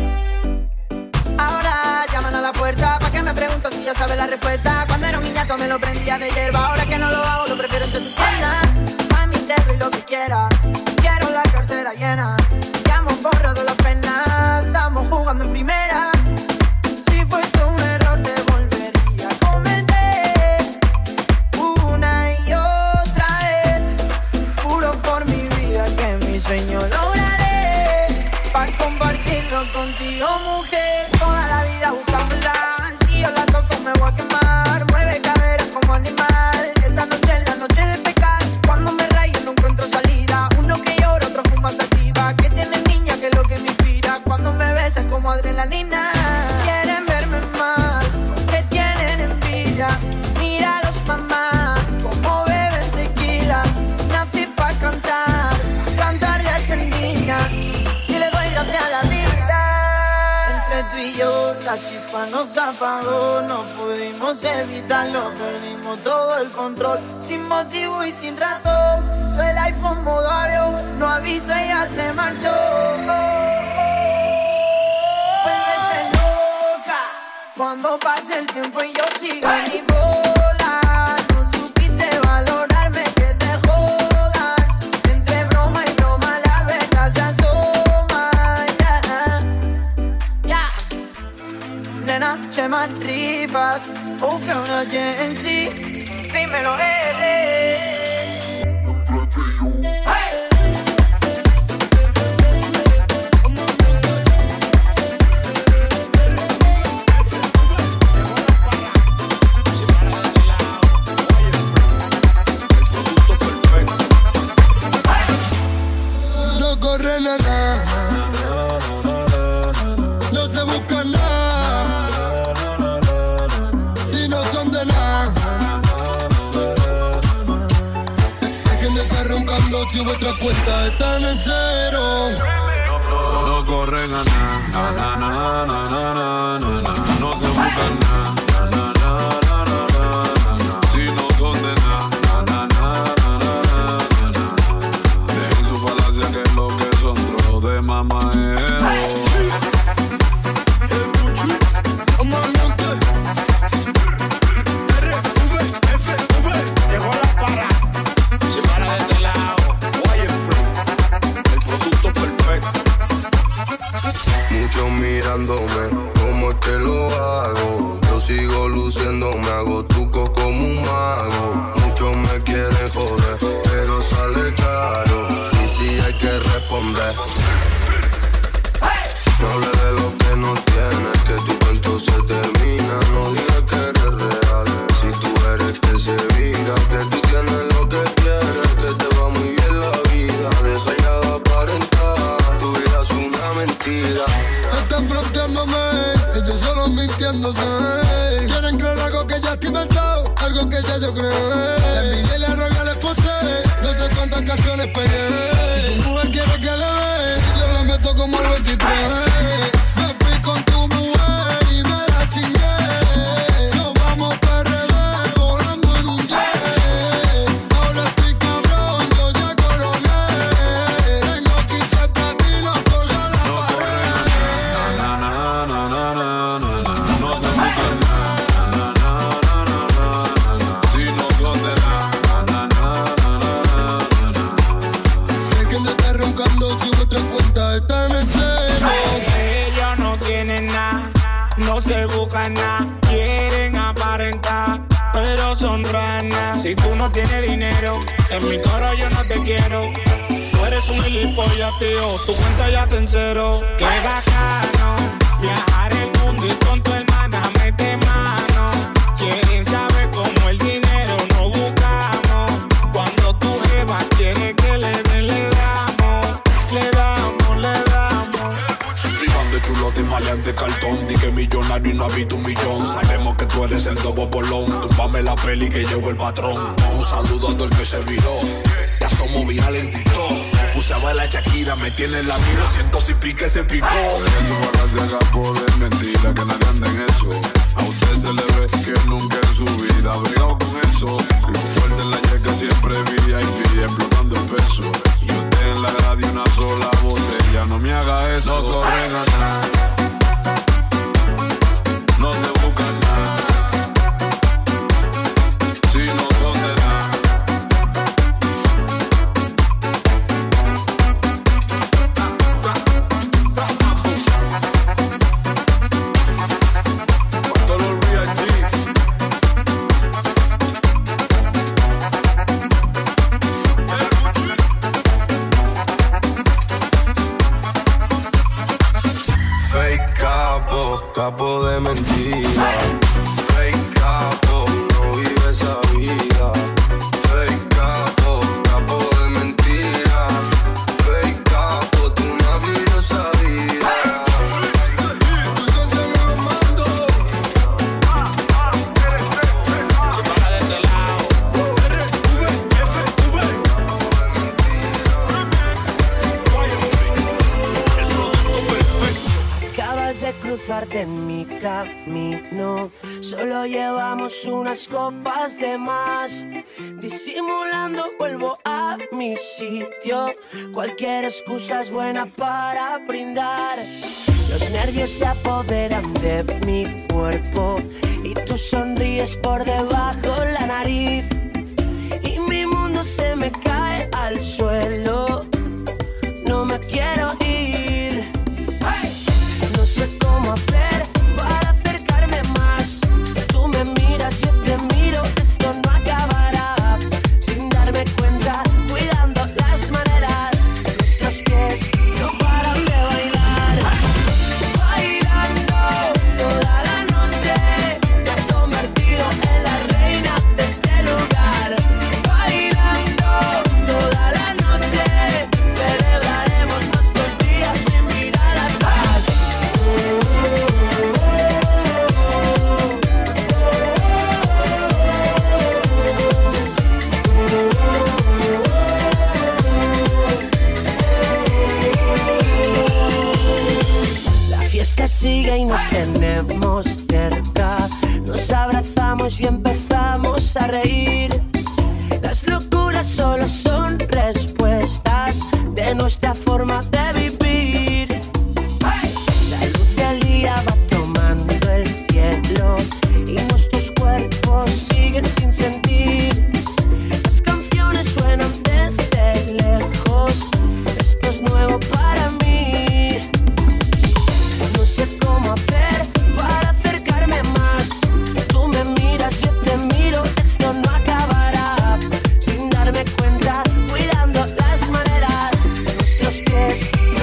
Ahora llaman a la puerta, pa' que me pregunto si ya sabe la respuesta. Cuando era un niñato me lo prendía de hierba, ahora que no lo hago lo prefiero entre tus piernas. Mami, te doy lo que quiera, quiero la cartera llena. Ya hemos borrado la pena, estamos jugando en primera. Si fuiste un error te volvería a cometer una y otra vez. Juro por mi vida que mi sueño lograré, pa' compartirlo contigo, mujer. Toda la vida buscándola, si yo la toco me voy a quemar. Mueve caderas como animal, esta noche es la noche del pecado. Cuando me rayo no encuentro salida, uno que llora, otro fuma sativa. Que tiene niña que es lo que me inspira, cuando me besas como adrenalina. Quieren verme mal, que tienen envidia. Míralos mamá, como beben tequila. Nací pa' cantarle a esa niña, y le doy gracias a la vida. Entre tú y yo la chispa nos apagó, no pudimos evitarlo, perdimos todo el control, sin motivo y sin razón. Soy el iPhone modo avión, no aviso ella se marchó. Vuélvete loca, cuando pase el tiempo y yo siga mi bola. No supiste valorarme, que te jodan. Entre broma y broma la verdad se asoma, yeah. Nena, Chema Rivas, o Fiona Jensi, dímelo, nuestra cuenta están en cero. No corren a nada, na, na, na, na, na, na, na. No se buscan nada, na, na, na, na, na, na, na. Si no son de nada, na, na, na, na, na, na, na. Dejen su falacia que es lo que son trozos de mamadero. Mirándome, ¿cómo es que lo hago? Yo sigo luciendo, me hago trucos como un mago. Muchos me quieren joder, pero sale caro. Y si hay que responder, no hable de lo que no tienes, que tu cuento se termina. No digas que eres real, si tú eres que se viga. Que tú tienes lo que quieres, que te va muy bien la vida. Deja ya de aparentar, tu vida es una mentira. Están fronteándome, ellos solo mintiéndose. Quieren creer algo que ya estoy inventado, algo que ya yo creo. La envidia y la rabia les posee, no sé cuántas canciones pegué. Si tu mujer quiere que le dé, yo la meto como el 23. Me fui con tu mujer y me la chingué. Nos vamos PRD volando en un jet. Ahora estoy cabrón, yo ya coroné. Tengo 15 platinos colgados en la pared. Na, na, na, na, na, na, na. No se buscan nada, na, na, na, na, na, na. Si no son de nada, na, na, na, na, na, na. Dejen de estar roncando si vuestra cuenta está en cero. Ellos no tienen nada, no se buscan nada, quieren aparentar, pero son ranas. Si tú no tienes dinero, en mi coro yo no te quiero. Tú eres un gilipollas, tío, tu cuenta ya está en cero. Qué bacano, viajar el mundo y con tu hermana mete mano. Quieren saber cómo el dinero no buscamos. Cuando tu jeva quiere que le den, le damos, le damos, le damos. Riban de chulote y maleante cartón. Di que millonario y no habito un millón. Sabemos que tú eres el dobo bolón. Túmbame la peli que llegó el patrón. Un saludo a todo el que se viró. Ya somos virales en TikTok. Puse a bailar Shakira, me tiene la mira. Siento si pique se picó. Eso para se haga poder mentira, que nadie anda en eso. A usted se le ve que nunca en su vida ha brigado con eso. Y fuerte en la yeca siempre vivía y pide explotando el peso. Y usted en la grada y una sola botella. No me haga eso. No corren a nada, no se buscan nada. Si no son de nada. Capo de mentira, fake capo, no vive esa vida. Fake capo, capo de mentira, fake capo, tú no has vivido esa vida. Tú siempre me lo mando. Se para de este lado. Acabas de cruzarte en mi camino, solo llevamos unas copas de más. Disimulando vuelvo a mi sitio, cualquier excusa es buena para brindar. Los nervios se apoderan de mi cuerpo y tú sonríes por debajo la nariz. Y mi mundo se me cae al suelo, no me quiero ir. No sé cómo hacer para acercarme más. Tú me miras, yo te miro, esto no acabará. Sin darme cuenta, cuidando las maneras, nuestros pies no paran de bailar. Bailando toda la noche, te has convertido en la reina de este lugar. Bailando toda la noche, celebraremos nuestros sigue y nos tenemos cerca. Nos abrazamos y empezamos a reír. Las locuras solo son respuestas de nuestra forma de vivir. La luz del día va tomando el cielo y nuestros cuerpos siguen sin sentir. Las canciones suenan desde lejos. Esto es nuevo para mí. No sé cómo hacer para acercarme más. Tú me miras, yo te miro. Esto no acabará. Sin darme cuenta, cuidando las maneras. Nuestros pies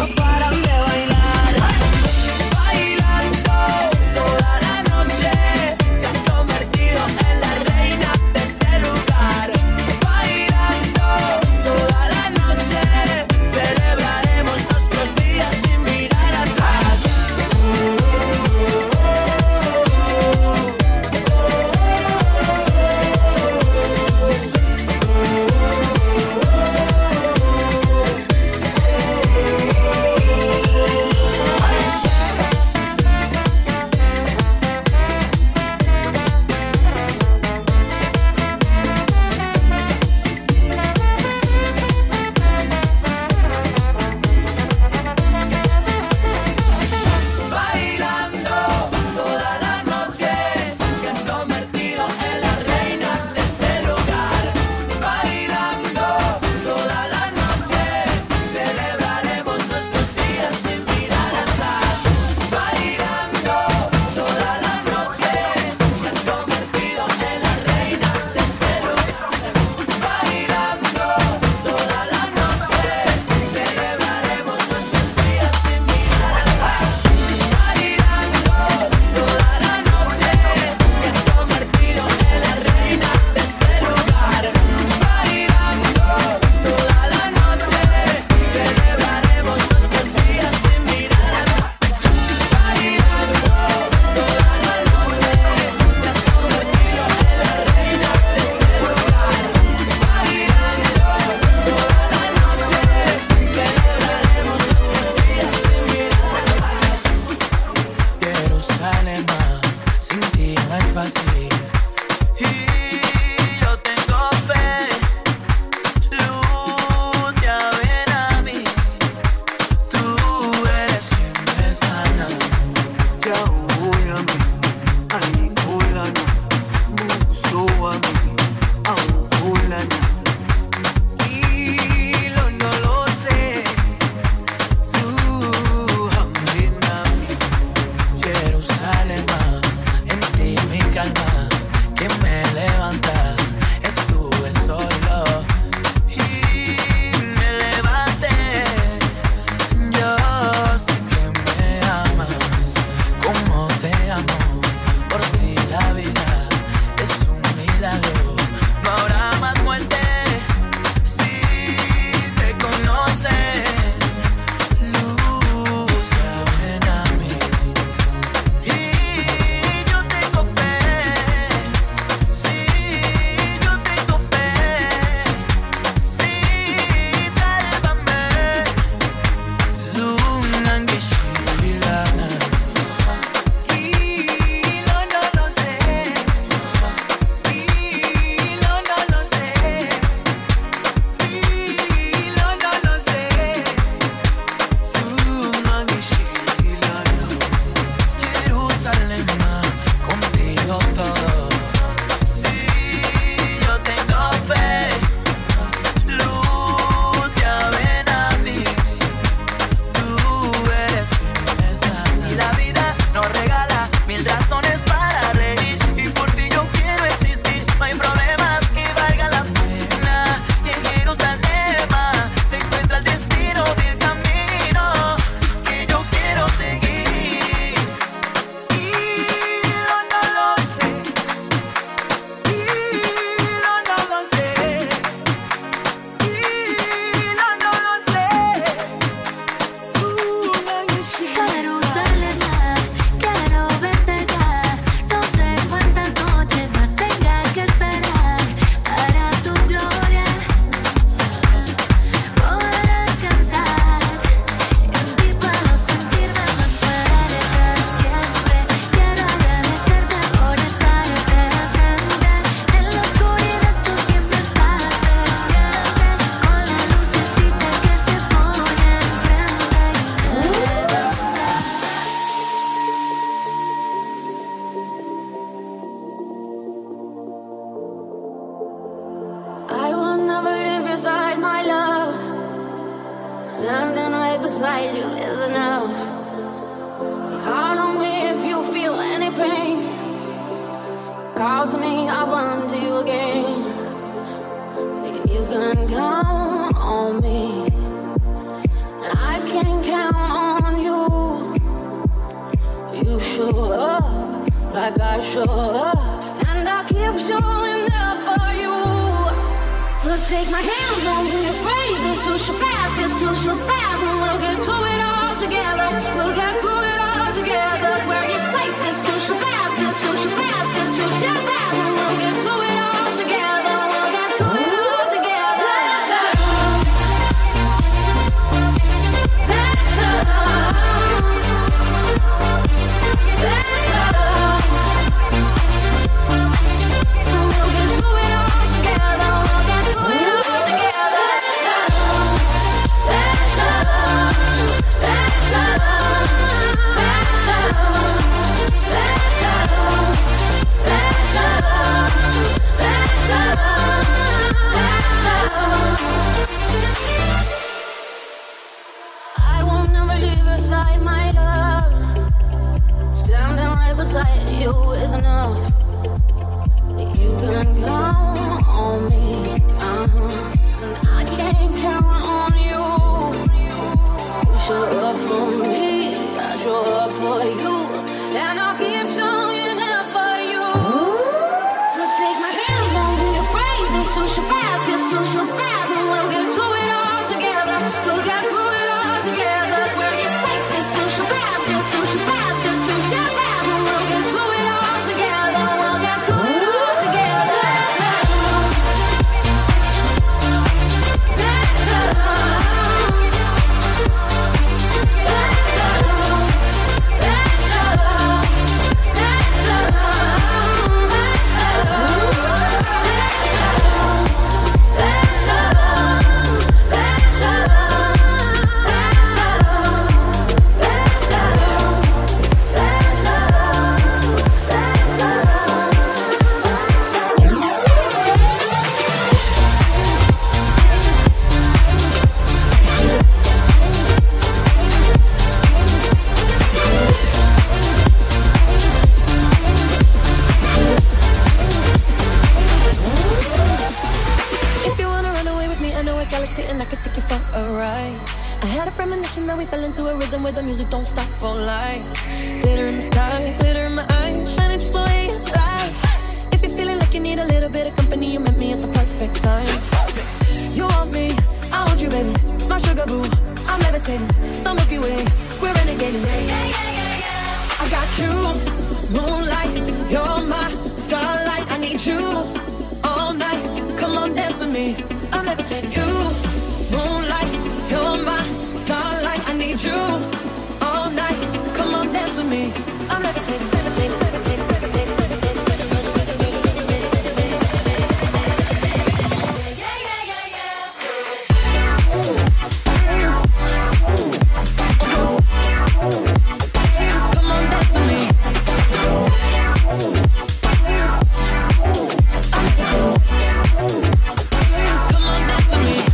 you is enough. Call on me if you feel any pain. Call to me, I'll run to you again. You can count on me, and I can count on you. You show up like I show up, and I'll keep showing up for you. So take my hand, don't be afraid. This too shall pass, this too shall pass, and we'll get through it all together. We'll get through it all together. Swear you're safe. This too shall pass, this too shall pass, this too shall pass, and we'll get through it all together. We'll get through it all together. That's we'll get through it all together. We'll get through it all together. I won't never leave your side, my love. Standing right beside you is enough. You can count on me, and I can count on you. You show up for me, I show up for you, and I'll keep showing up for you. So take my hand, don't be afraid. This too shall pass, this too shall pass, and we'll get through it all together. We'll get through it all together. Swear you're safe. This too shall pass, this too shall pass, this too shall pass, and we'll get through it all together. We'll get through it all together. If you wanna run away with me, I know a galaxy and I could take you for a ride. I had a premonition that we fell into a rhythm where the music don't stop for life. Glitter in the sky, glitter in my eyes, shining just the way you like. If you're feeling like you need a little bit of company, you met me at the perfect time. You want me, I want you, baby. My sugar boo, I'm levitating. The Milky Way, we're renegading. I got you, moonlight, you're my starlight. I need you all night. Come on, dance with me. I'm levitating. You, moonlight, you're my starlight. I need you all night. Come on, dance with me. I'm levitating, levitating, levitating, levitating, levitating. Come on, dance with me. Come on, dance with me.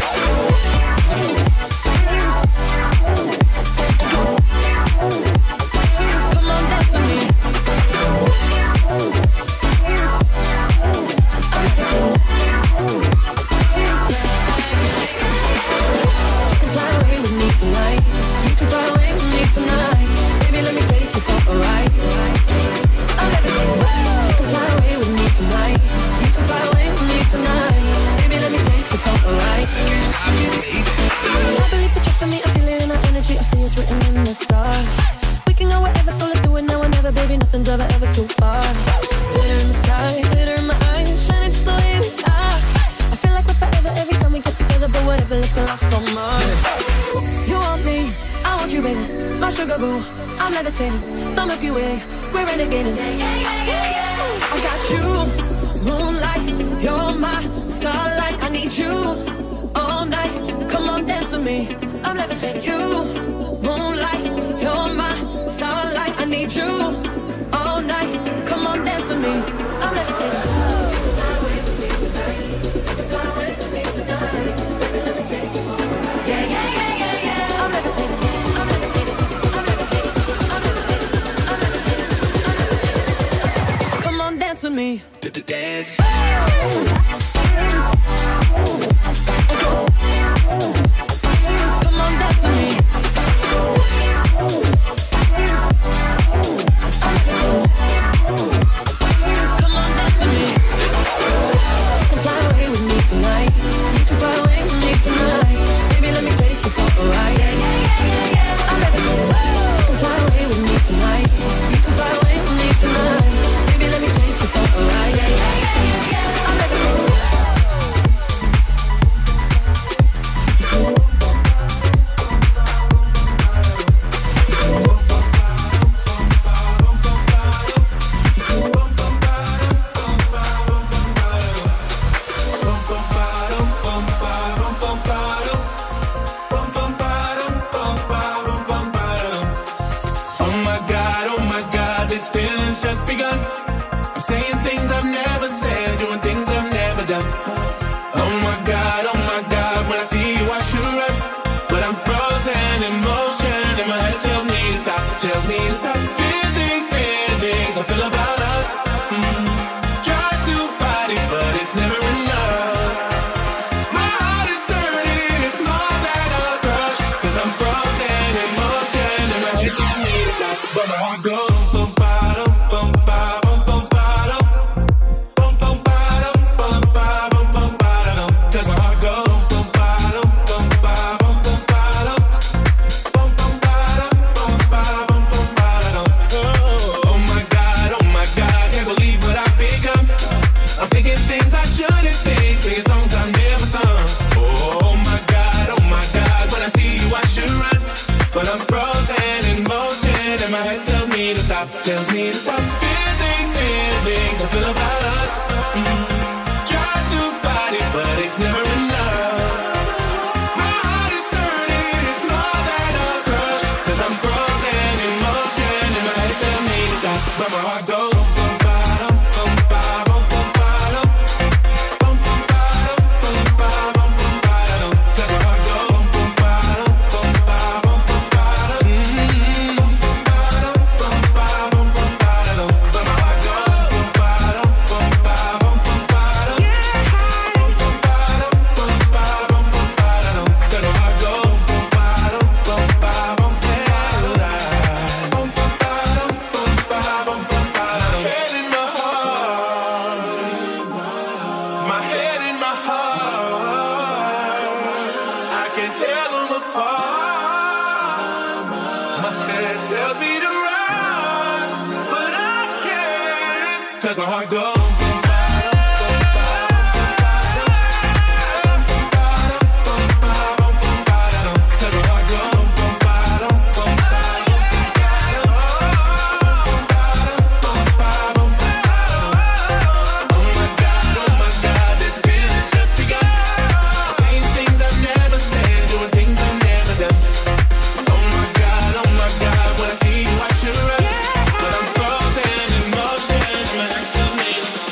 sugar boo, I'm levitating, the Milky Way, we're renegading. I got you, moonlight, you're my starlight. I need you all night, come on dance with me. I'm levitating. You, moonlight, you're my starlight. I need you all night, come on dance with me. I'm levitating. Yeah, yeah, yeah, yeah, yeah. I'm levitating. to dance. Come on, dance with me. Come on, dance with me. You can fly away with me tonight. You can fly away with me tonight. Baby, let me take you for a ride. I'll let it go. You can fly away with me tonight. You can fly away with me tonight. Baby, let me take you for a ride. I'll let it go. This feeling's just begun. I'm saying things I've never said, doing things I've never done. Oh my God, when I see you I should run, but I'm frozen in motion and my head tells me to stop, tells me to stop. Feelings I feel about us. Try to fight it, but it's never enough. My heart is hurting, it's more than a crush, 'cause I'm frozen in motion and my head tells me to stop, but my heart goes. Tells me to stop. Feelings I feel about us. Try to fight it, but it's never enough. My heart is hurting, it's more than a crush, 'cause I'm frozen in motion and my head tells me to stop, but my heart goes. My heart goes. When I see you I should run, but I'm frozen in motion and my head tells me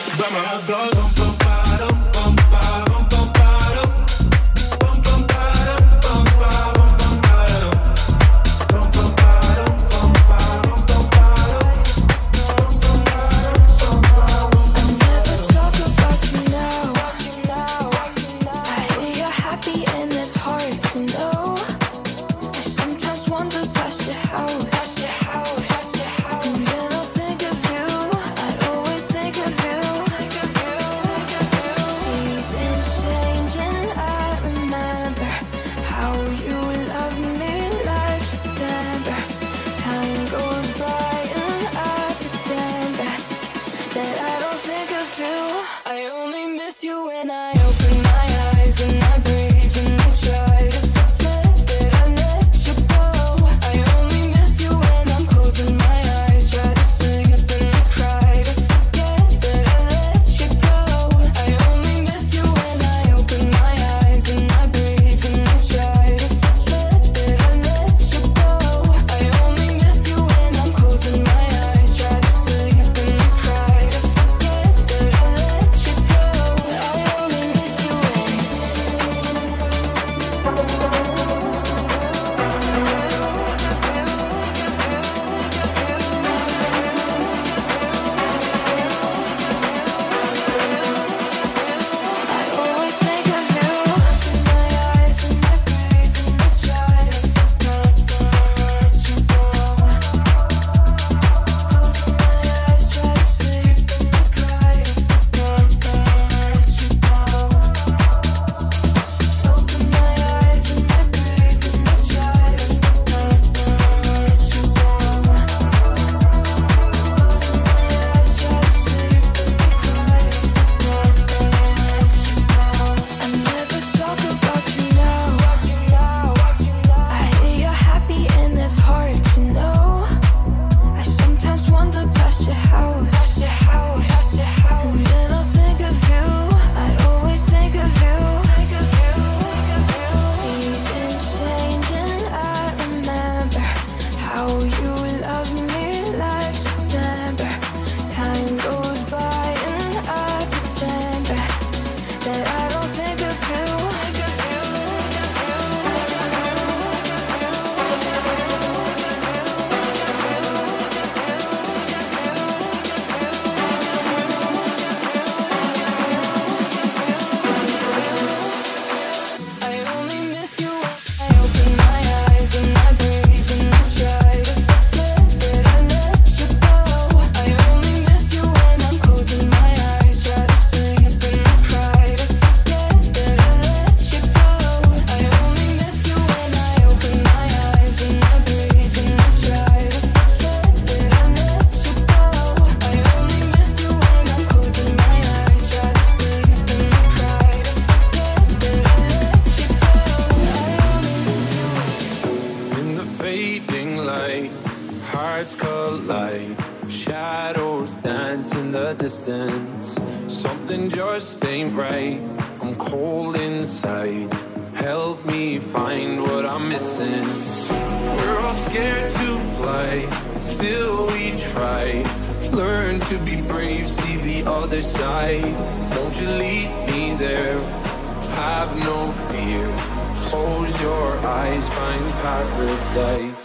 fading light, hearts collide, shadows dance in the distance. Something just ain't right, I'm cold inside. Help me find what I'm missing. We're all scared to fly, still we try. Learn to be brave, see the other side. Won't you lead me there? Have no fear. Close your eyes, find paradise.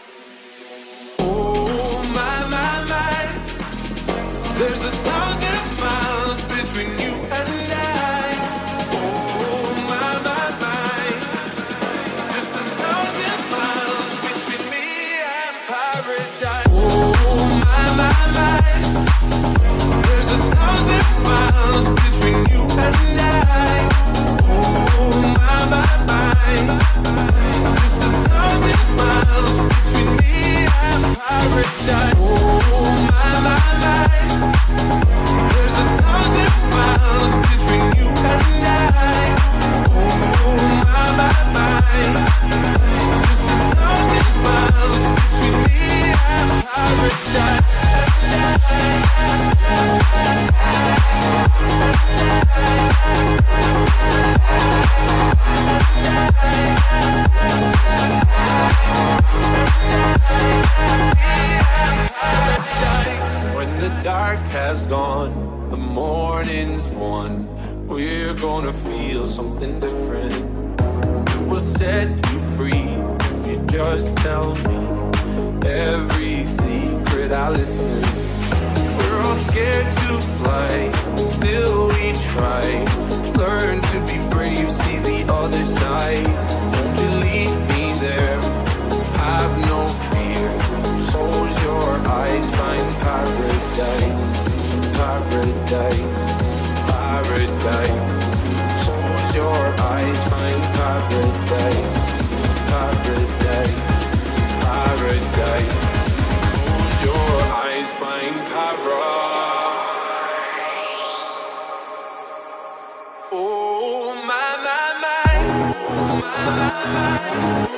Oh my, my, my. There's 1,000 miles between you and I. Oh my, my, my. Just 1,000 miles between me and paradise. Oh my, my, my. There's 1,000 miles between you and I. Oh my, my, my. Just 1,000 miles between me and paradise. Oh my, my, my. There's 1,000 miles between you and I. Oh my, my, my. Just 1,000 miles between me and paradise. When the dark has gone, the morning's won. We're gonna feel something different. We'll set you free if you just tell me every secret I listen. We're all scared to fly, still we try. Learn to be brave, see the other side. Won't you lead me there? Have no fear. Close your eyes, find paradise. Paradise, paradise. Close your eyes, find paradise. Paradise, paradise. Close your eyes, find paradise. Oh my, my, my. Oh my, my, my.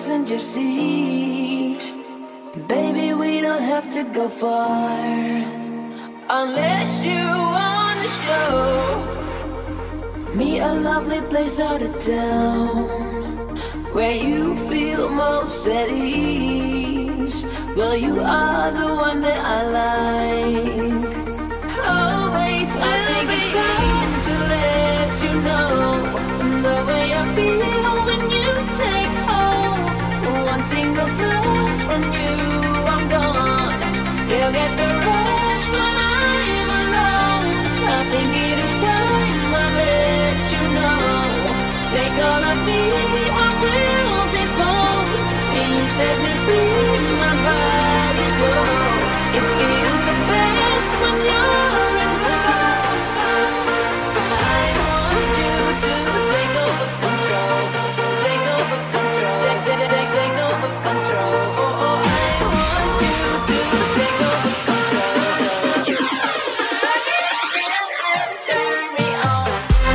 passenger seat. Baby, we don't have to go far unless you wanna show me a lovely place out of town where you feel most at ease. Well, you are the one that I like. Always will be time to let you know the way I feel when you take home. One single touch from you, I'm gone. Still get the rush when I'm alone. I think it is time I let you know. Take all of me, I will devote. And you set me free, my body slow. It feels the best when you're involved. I want you to take over control. Take over control. Take over control. Oh, oh, I want you to take over control. Turn me on.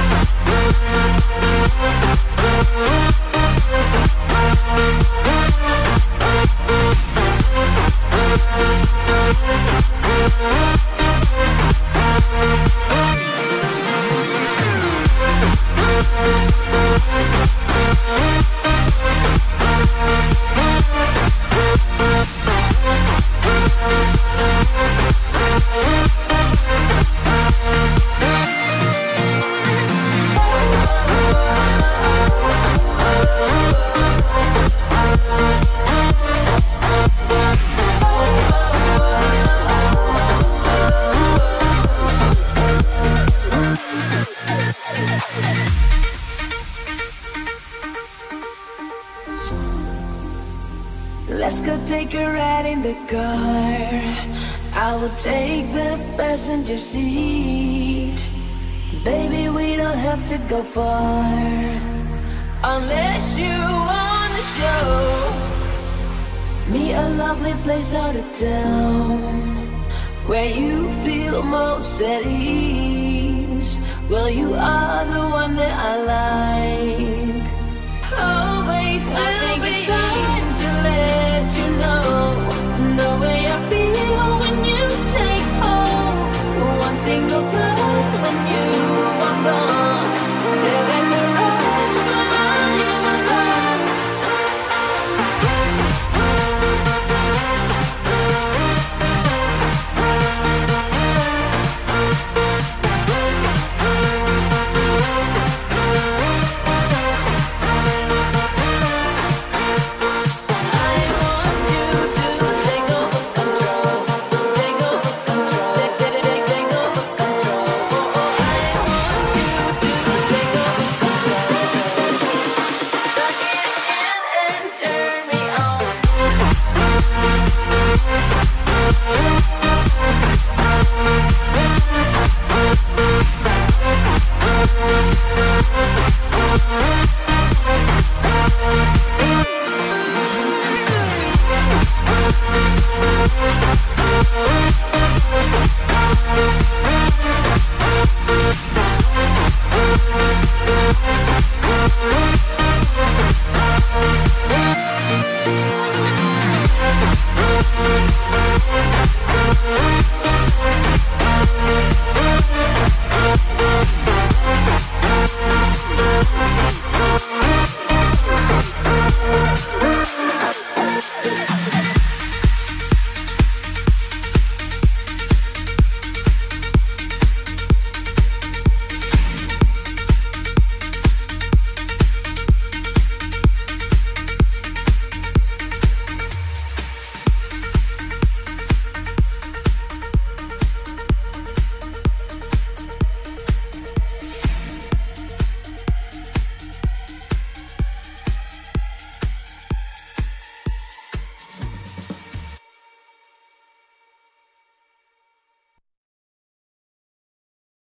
Let's go take a ride in the car. I will take the passenger seat. Baby, we don't have to go far unless you wanna show me a lovely place out of town where you feel most at ease. Well, you are the one that I like. Always will be